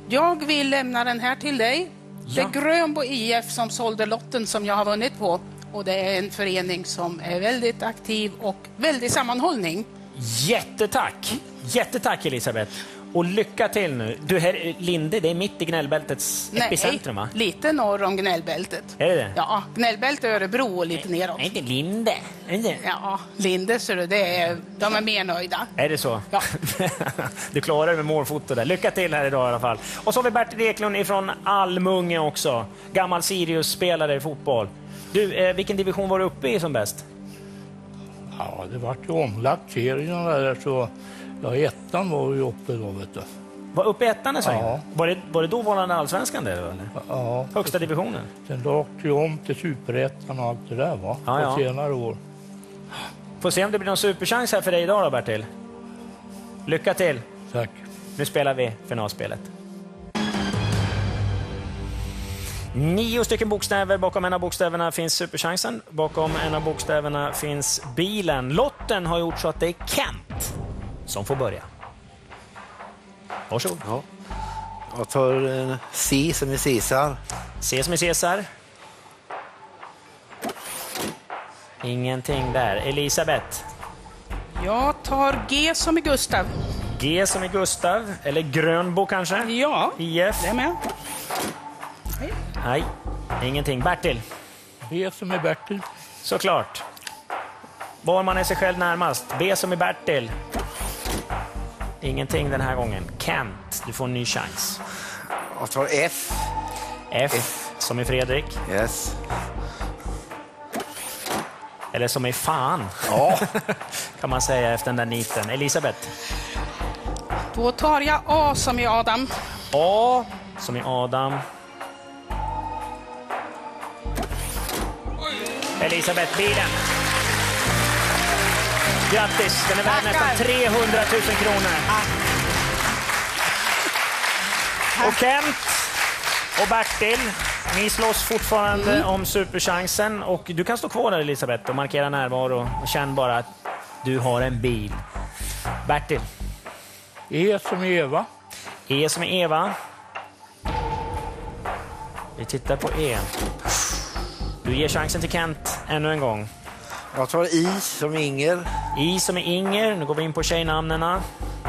Jag vill lämna den här till dig. Det är Grönbo IF som sålde lotten som jag har vunnit på. Och det är en förening som är väldigt aktiv och väldigt sammanhållning. Jättetack! Jättetack Elisabeth. Och lycka till nu. Du här, Linde, det är mitt i gnällbältets epicentrum, va? Lite norr om gnällbältet. Är det? Ja, gnällbält är Örebro och lite neråt. Nej, inte Linde. Inte. Ja, Linde, så de är mer nöjda. Är det så? Ja. Du klarar det med målfoto där. Lycka till här idag i alla fall. Och så har vi Bertil Eklund ifrån Almunge också. Gammal Sirius-spelare i fotboll. Du, vilken division var du uppe i som bäst? Ja, det var ju omlagt serien där, så ettan var ju uppe då, vet du. Var uppe i ettan i svängen? Ja. Var det då valande allsvenskan det, eller? Ja. Högsta divisionen? Sen åkte ju om till superettan och allt det där, va? Ja. På senare år. Får se om det blir någon superchans här för dig idag då, Bertil. Lycka till. Tack. Nu spelar vi finalspelet. 9 stycken bokstäver. Bakom en av bokstäverna finns superchansen. Bakom en av bokstäverna finns bilen. Lotten har gjort så att det är Kent som får börja. Varsågod. Ja. Jag tar C som är Caesar. C som är Caesar. Ingenting där. Elisabeth. Jag tar G som är Gustav. G som är Gustav. Eller Grönbo kanske? Ja, IF. det är med. Nej, ingenting. Bertil. B som är Bertil. Såklart. Var man är sig själv närmast. B som är Bertil. Ingenting den här gången. Kent, du får en ny chans. Jag tar F. F som är Fredrik. Yes. Eller som är fan. Ja. Kan man säga efter den där niten. Elisabeth. Då tar jag A som är Adam. A som är Adam. Elisabeth, bilen. Grattis, den är värd nästan 300 000 kronor. Och Kent och Bertil, ni slåss fortfarande om superchansen. Och du kan stå kvar där, Elisabeth, och markera närvaro. Och känn bara att du har en bil. Bertil. E som är Eva. E som är Eva. Vi tittar på E. Du ger chansen till Kent ännu en gång. Jag tar I som Inger. I som är Inger. Nu går vi in på tjejnamnena.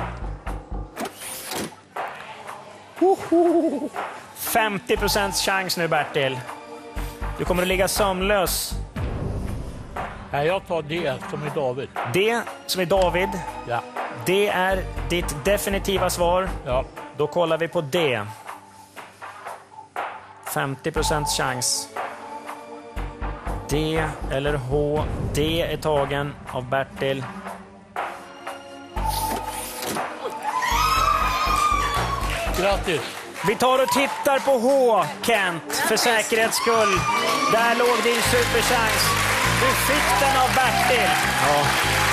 50% chans nu, Bertil. Du kommer att ligga sömnlös. Nej, jag tar D som är David. D som är David. Ja. Det är ditt definitiva svar. Ja. Då kollar vi på D. 50% chans. D eller H. D är tagen av Bertil. Grattis. Vi tar och tittar på H, Kent, för säkerhets skull. Där låg din superchans. Du fick den av Bertil. Ja.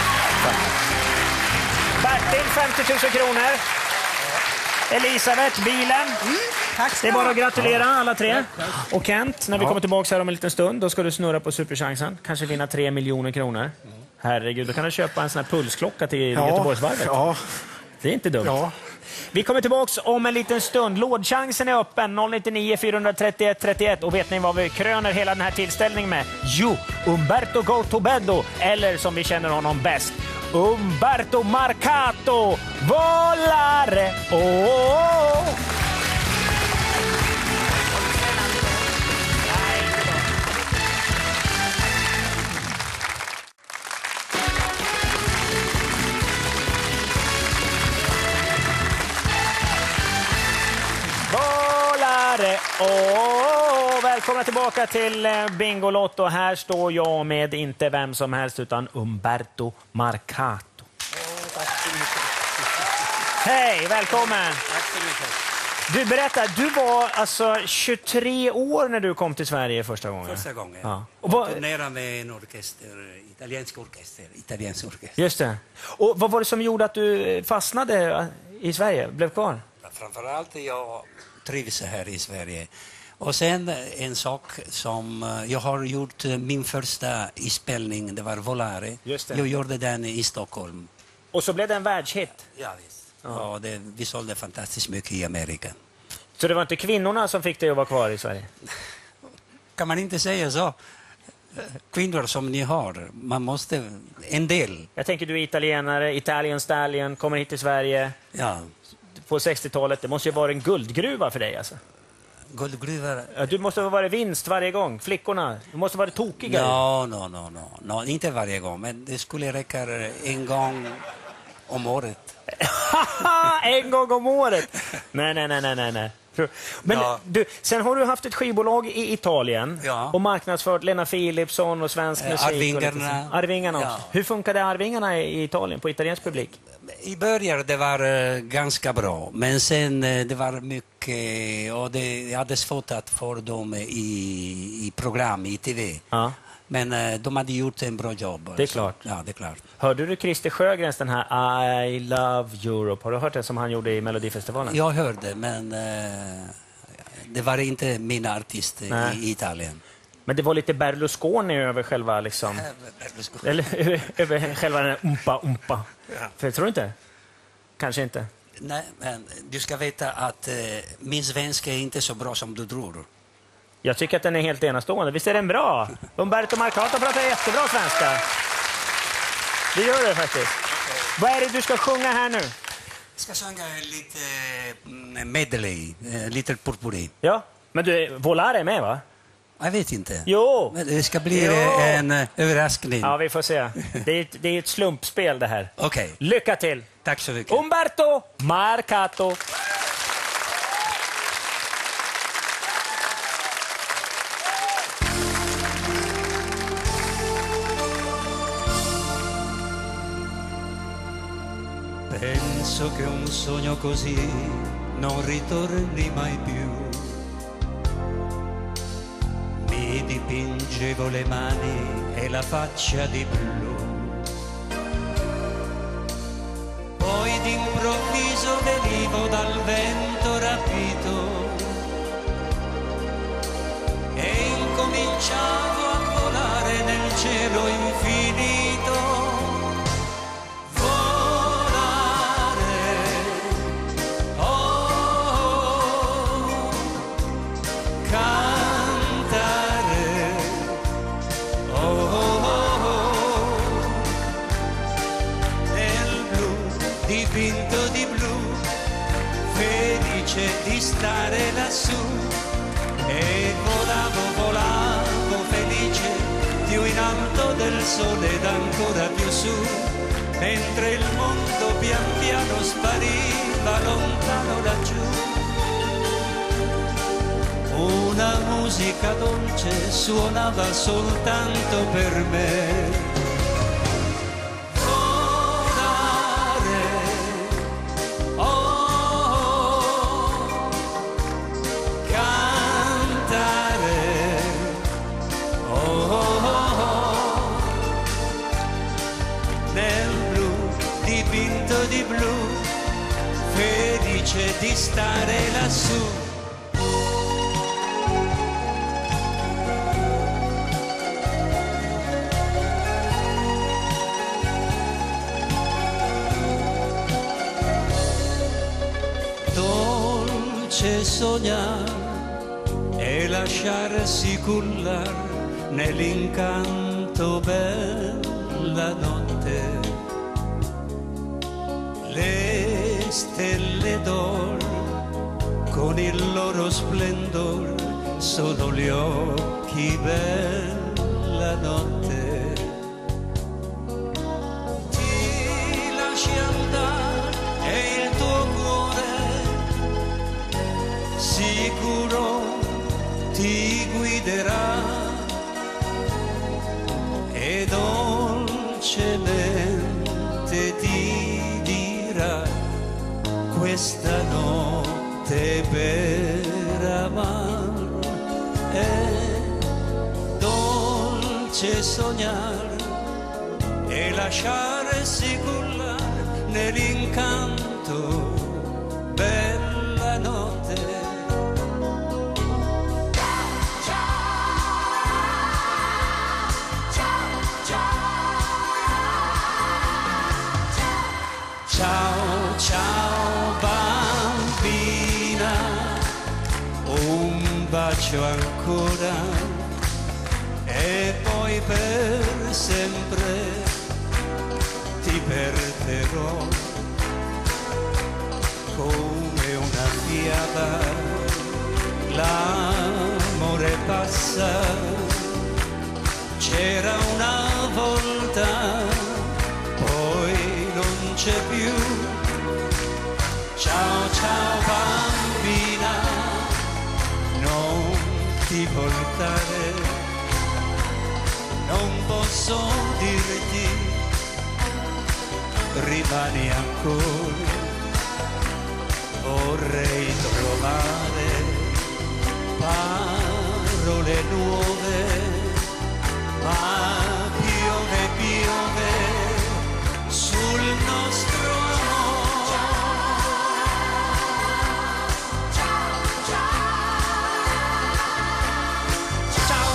Bertil, 50 000 kronor. Elisabeth, bilen. Det är bara att gratulera alla tre. Och Kent, när vi kommer tillbaka här om en liten stund, då ska du snurra på superchansen. Kanske vinna 3 miljoner kronor. Herregud, då kan du köpa en sån här pulsklocka till Göteborgsvarvet. Ja. Det är inte dumt. Ja. Vi kommer tillbaka om en liten stund. Lådchansen är öppen, 099 431 31. Och vet ni vad vi kröner hela den här tillställningen med? Jo, Umberto Gotobeddo, eller som vi känner honom bäst, Umberto Marcato, Volare. Oh. Välkomna tillbaka till Bingolotto. Här står jag med inte vem som helst utan Umberto Marcato. Hej, välkommen. Tack så mycket. Du berättar, du var alltså 23 år när du kom till Sverige första gången. Första gången. Ja. Och turnerade med en orkester, italiensk orkester. Just det. Och vad var det som gjorde att du fastnade i Sverige, blev kvar? Framförallt jag trivs här i Sverige. Och sen en sak som jag har gjort, min första inspelning, det var Volare. Just det. Jag gjorde den i Stockholm. Och så blev det en världshit. Ja, visst. Ja. Vi sålde fantastiskt mycket i Amerika. Så det var inte kvinnorna som fick dig att vara kvar i Sverige? Kan man inte säga så? Kvinnor som ni har, man måste... En del. Jag tänker du är italienare, Italian Stallion, kommer hit till Sverige. Ja. På 60-talet. Det måste ju vara en guldgruva för dig alltså. Guldgruvor? Ja, du måste ha varit vinst varje gång. Flickorna, du måste vara tokiga. No, inte varje gång. Men det skulle räcka en gång om året. En gång om året? Nej. Men du, sen har du haft ett skivbolag i Italien och marknadsfört Lena Philipsson och svensk musik. Arvingarna också. Hur funkade Arvingarna i Italien på italiensk publik? I början det var ganska bra, men sen det var mycket och jag hade svårt att få dem i program i tv. Ja. Men de hade gjort en bra jobb. Det är klart. Ja, det är klart. Hörde du Christer Sjögrens den här I Love Europe? Har du hört det som han gjorde i Melodifestivalen? Jag hörde, men det var inte min artist i Italien. Men det var lite Berlusconi över själva liksom... Eller över själva den umpa. För tror du inte? Kanske inte. Nej, men du ska veta att min svenska är inte så bra som du tror. Jag tycker att den är helt enastående. Visst är den bra? Umberto Marcato pratar jättebra svenska. Det gör det faktiskt. Vad är det du ska sjunga här nu? Jag ska sjunga lite medley, lite purpuri. Ja, men du, Volare är med va? Jag vet inte. Jo! Men det ska bli en överraskning. Ja, vi får se. Det är ett slumpspel det här. Okej. Lycka till! Tack så mycket. Umberto Marcato. Penso che un sogno così non ritorni mai più. Mi dipingevo le mani e la faccia di blu. Poi d'improvviso venivo dal vento rapito e incominciavo a volare nel cielo infinito. Dipinto di blu, felice di stare lassù, e volavo felice più in alto del sole ed ancora più su, mentre il mondo pian piano spariva lontano laggiù. Una musica dolce suonava soltanto per me. Di blu, felice di stare lassù. Dolce sognare e lasciarsi cullar nell'incanto bella notte. Le stelle d'oro con il loro splendor sono gli occhi bella notte. Ti lasci andare e il tuo cuore sicuro ti guiderà e dolcemente ti questa notte per amar è dolce sognare e lasciarsi cullare nell'incanto bella notte. Ciao, ciao bambina, bacio ancora e poi per sempre ti perderò come una fiaba. L'amore passa, c'era una volta, poi non c'è più. Ciao ciao bambina, non ti voltare, non posso dirti, rimani ancora, vorrei trovare parole nuove, ma piove sul nostro amore. Ciao.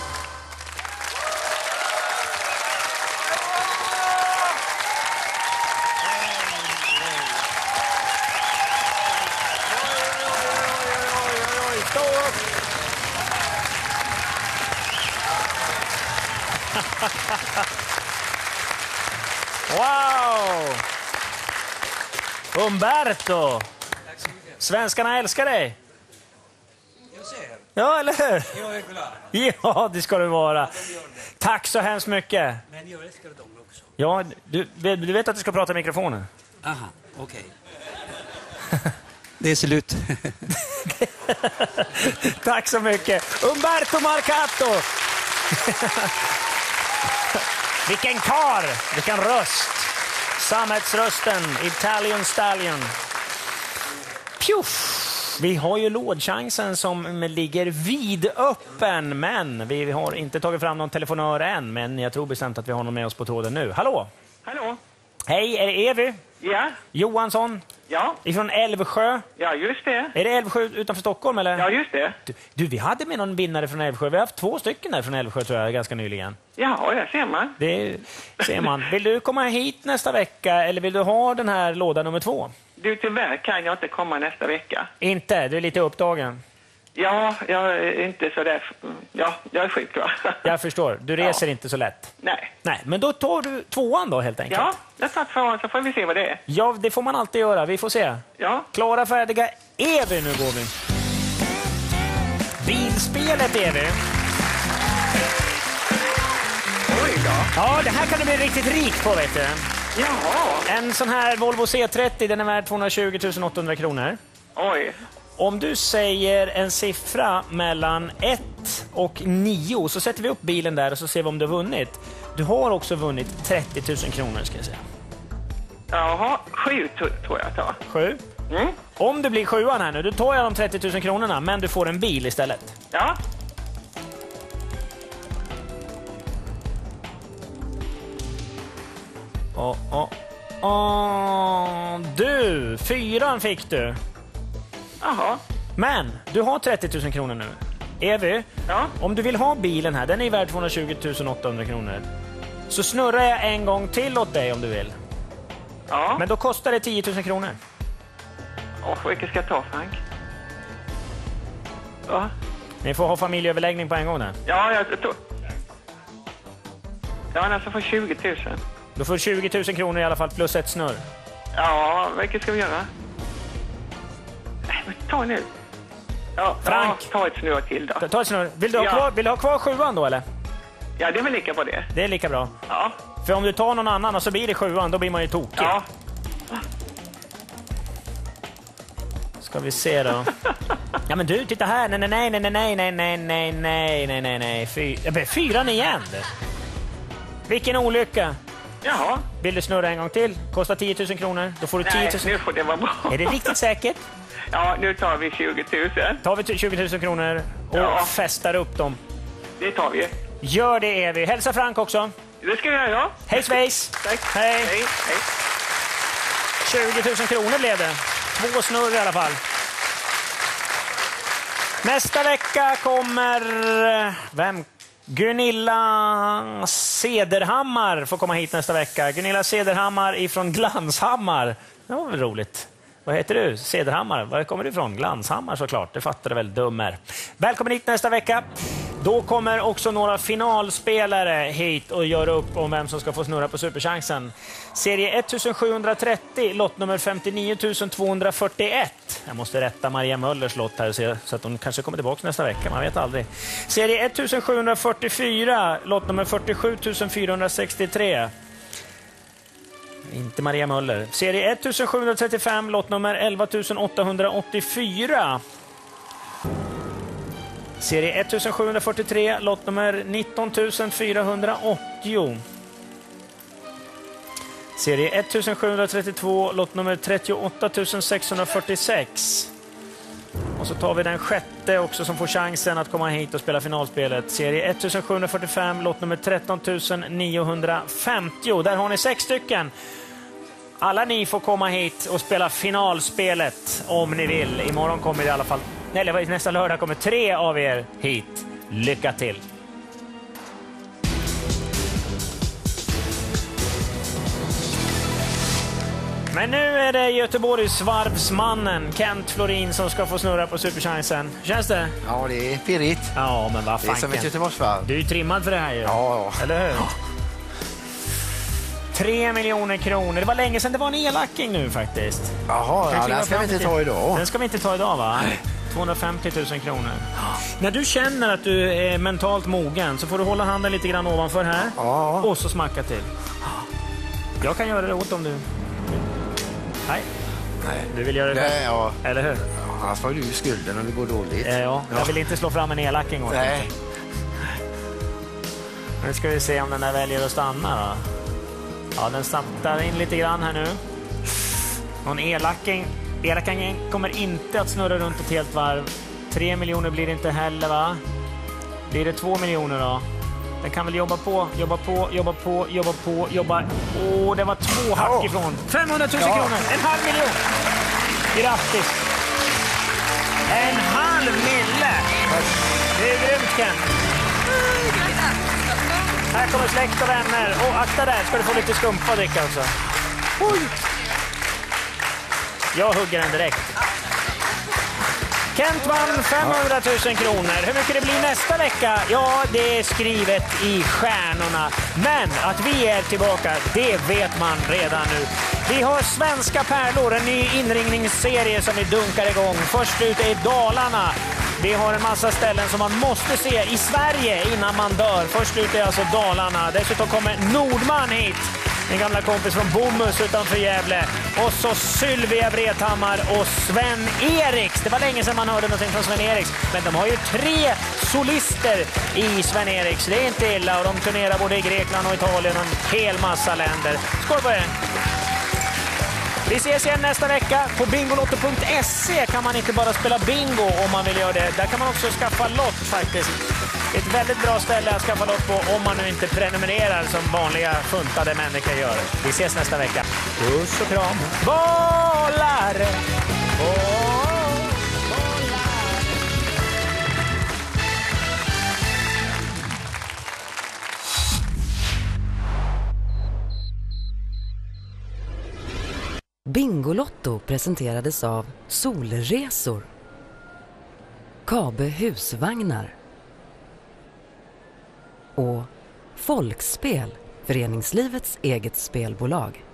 Wow! Umberto! Svenskarna älskar dig! Jag ser. Ja, eller hur? Jag är glad. Ja, det ska du vara. Tack så hemskt mycket. Men jag älskar dem också. Ja, du vet att du ska prata i mikrofonen. Aha, okej. Det är slut. Tack så mycket. Umberto Marcato! Vilken kar, vilken röst. Samhällsrösten, Italian Stallion. Pjuff! Vi har ju lådchansen som ligger vidöppen, men vi har inte tagit fram någon telefonör än, men jag tror bestämt att vi har någon med oss på tråden nu. Hallå? Hallå? Hej, är det Evy? Ja. Johansson? Ja. Ifrån Älvsjö? Ja, just det. Är det Älvsjö utanför Stockholm, eller? Ja, just det. Du, vi hade med någon vinnare från Älvsjö. Vi har haft 2 stycken där från Älvsjö, tror jag, ganska nyligen. Ja, det ser man. Det ser man. Vill du komma hit nästa vecka, eller vill du ha den här låda nummer 2? Du, tyvärr kan jag inte komma nästa vecka. Inte? Du är lite upptagen. Ja, jag är inte så där... Ja, jag är sjuk, tror jag. Jag förstår. Du reser inte så lätt. Nej. Nej, men då tar du 2:an då, helt enkelt. Ja, jag tar 2:an, så får vi se vad det är. Ja, det får man alltid göra. Vi får se. Ja. Klara, färdiga, Evy, nu går vi. Bilspelet, Evy. Oj då. Ja, det här kan du bli riktigt rik på, vet du. Jaha. En sån här Volvo C30, den är värd 220 800 kronor. Oj. Om du säger en siffra mellan 1 och 9 så sätter vi upp bilen där och så ser vi om du har vunnit. Du har också vunnit 30 000 kronor, ska jag säga. Jaha, 7 tror jag tar. 7? Mm. Om det blir 7:an här nu, då tar jag de 30 000 kronorna, men du får en bil istället. Ja. Du, 4:an fick du. Jaha. Men du har 30 000 kronor nu. Evy, om du vill ha bilen här, den är värd 220 800 kronor. Så snurrar jag en gång till åt dig om du vill. Ja. Men då kostar det 10 000 kronor. Vilket ska jag ta, Frank? Ja. Ni får ha familjeöverläggning på en gång där. Ja, jag tror... Ja, men alltså för 20 000. Du får 20 000 kronor i alla fall, plus ett snurr. Ja, vilket ska vi göra? Nej, men ta nu. Ja, Frank. Ja, ta ett snurr till då. Ta ett snurr. Vill du ha kvar 7:an då, eller? Ja, det är väl lika bra det. Det är lika bra. Ja. För om du tar någon annan och så blir det 7:an, då blir man ju tokig. Ja. Ska vi se då. Ja, men du, titta här. Nej. 4:an igen. Vilken olycka. Jaha. Vill du snurra en gång till? Kostar 10 000 kronor. Då får du 10 000. Nej, nu får det vara bra. Är det riktigt säkert? Ja, nu tar vi 20 000. Tar vi 20 000 kronor och festar upp dem. Det tar vi. Gör det, Evy. Hälsa Frank också. Det ska jag göra. Hej svejs. Tack. Hej. Hej. 20 000 kronor blev det. 2 snurr i alla fall. Nästa vecka kommer... Vem? Gunilla Sederhammar får komma hit nästa vecka. Gunilla Sederhammar ifrån Glanshammar. Det var väl roligt. Vad heter du? Cederhammar. Var kommer du ifrån? Glanshammar såklart. Det fattar du väl, dummer. Välkommen hit nästa vecka. Då kommer också några finalspelare hit och gör upp om vem som ska få snurra på Superchansen. Serie 1730, lott nummer 59 241. Jag måste rätta Maria Möllers lott här så att hon kanske kommer tillbaka nästa vecka, man vet aldrig. Serie 1744, lott nummer 47 463. Inte Maria Möller. Serie 1735, lott nummer 11 884. Serie 1743, lott nummer 19 480. Serie 1732, lott nummer 38 646. Och så tar vi den sjätte också som får chansen att komma hit och spela finalspelet. Serie 1745, lott nummer 13 950. Där har ni 6 stycken. Alla ni får komma hit och spela finalspelet om ni vill. Imorgon kommer i alla fall, eller nästa lördag kommer 3 av er hit. Lycka till! Men nu är det Göteborgs varvsmannen Kent Florin som ska få snurra på Superchansen. Känns det? Ja, det är pirrigt. Ja, men vad fan. Det är som ett Göteborgsvarv. Du är ju trimmad för det här ju. Ja. Eller hur? 3 miljoner kronor. Det var länge sedan det var en elacking nu faktiskt. Jaha, ja, den ska vi inte ta idag. Den ska vi inte ta idag, va? 250 000 kronor. När du känner att du är mentalt mogen så får du hålla handen lite grann ovanför här. Ja. Och så smacka till. Jag kan göra det åt om du... Nej. Du vill göra det själv? Ja. Eller hur? Ja, annars får du skulden om det går dåligt. Ja, jag vill inte slå fram en elacking åt. Nej. Nu ska vi se om den där väljer att stanna då. Ja, den startar in lite grann här nu. Någon elacking kommer inte att snurra runt ett helt varv. 3 miljoner blir det inte heller, va? Blir det 2 miljoner då? Den kan väl jobba på. Åh, det var 2 hack ifrån. 500 000 kronor, 500 000. Grattis! 500 000. Det är grymt, Kent. Här kommer släkt och vänner. Och akta där, ska du få lite skumpa dricka också. Oj! Jag hugger den direkt. Kent vann 500 000 kronor. Hur mycket det blir nästa vecka? Ja, det är skrivet i stjärnorna. Men att vi är tillbaka, det vet man redan nu. Vi har Svenska pärlor, en ny inringningsserie som vi dunkar igång. Först ut är Dalarna. Vi har en massa ställen som man måste se i Sverige innan man dör. Först ut är alltså Dalarna. Dessutom kommer Nordman hit. En gamla kompis från Bomhus utanför Gävle. Och så Sylvia Vrethammar och Sven Eriks. Det var länge sedan man hörde någonting från Sven Eriks. Men de har ju 3 solister i Sven Eriks. Det är inte illa och de turnerar både i Grekland och Italien och en hel massa länder. Skål på er! Vi ses igen nästa vecka. På bingolotto.se kan man inte bara spela bingo om man vill göra det. Där kan man också skaffa lott faktiskt. Ett väldigt bra ställe att skaffa lott på om man nu inte prenumererar som vanliga funtade människor gör. Vi ses nästa vecka. Puss och kram. Bollar! Bingolotto presenterades av Solresor, Kabe husvagnar och Folkspel, föreningslivets eget spelbolag.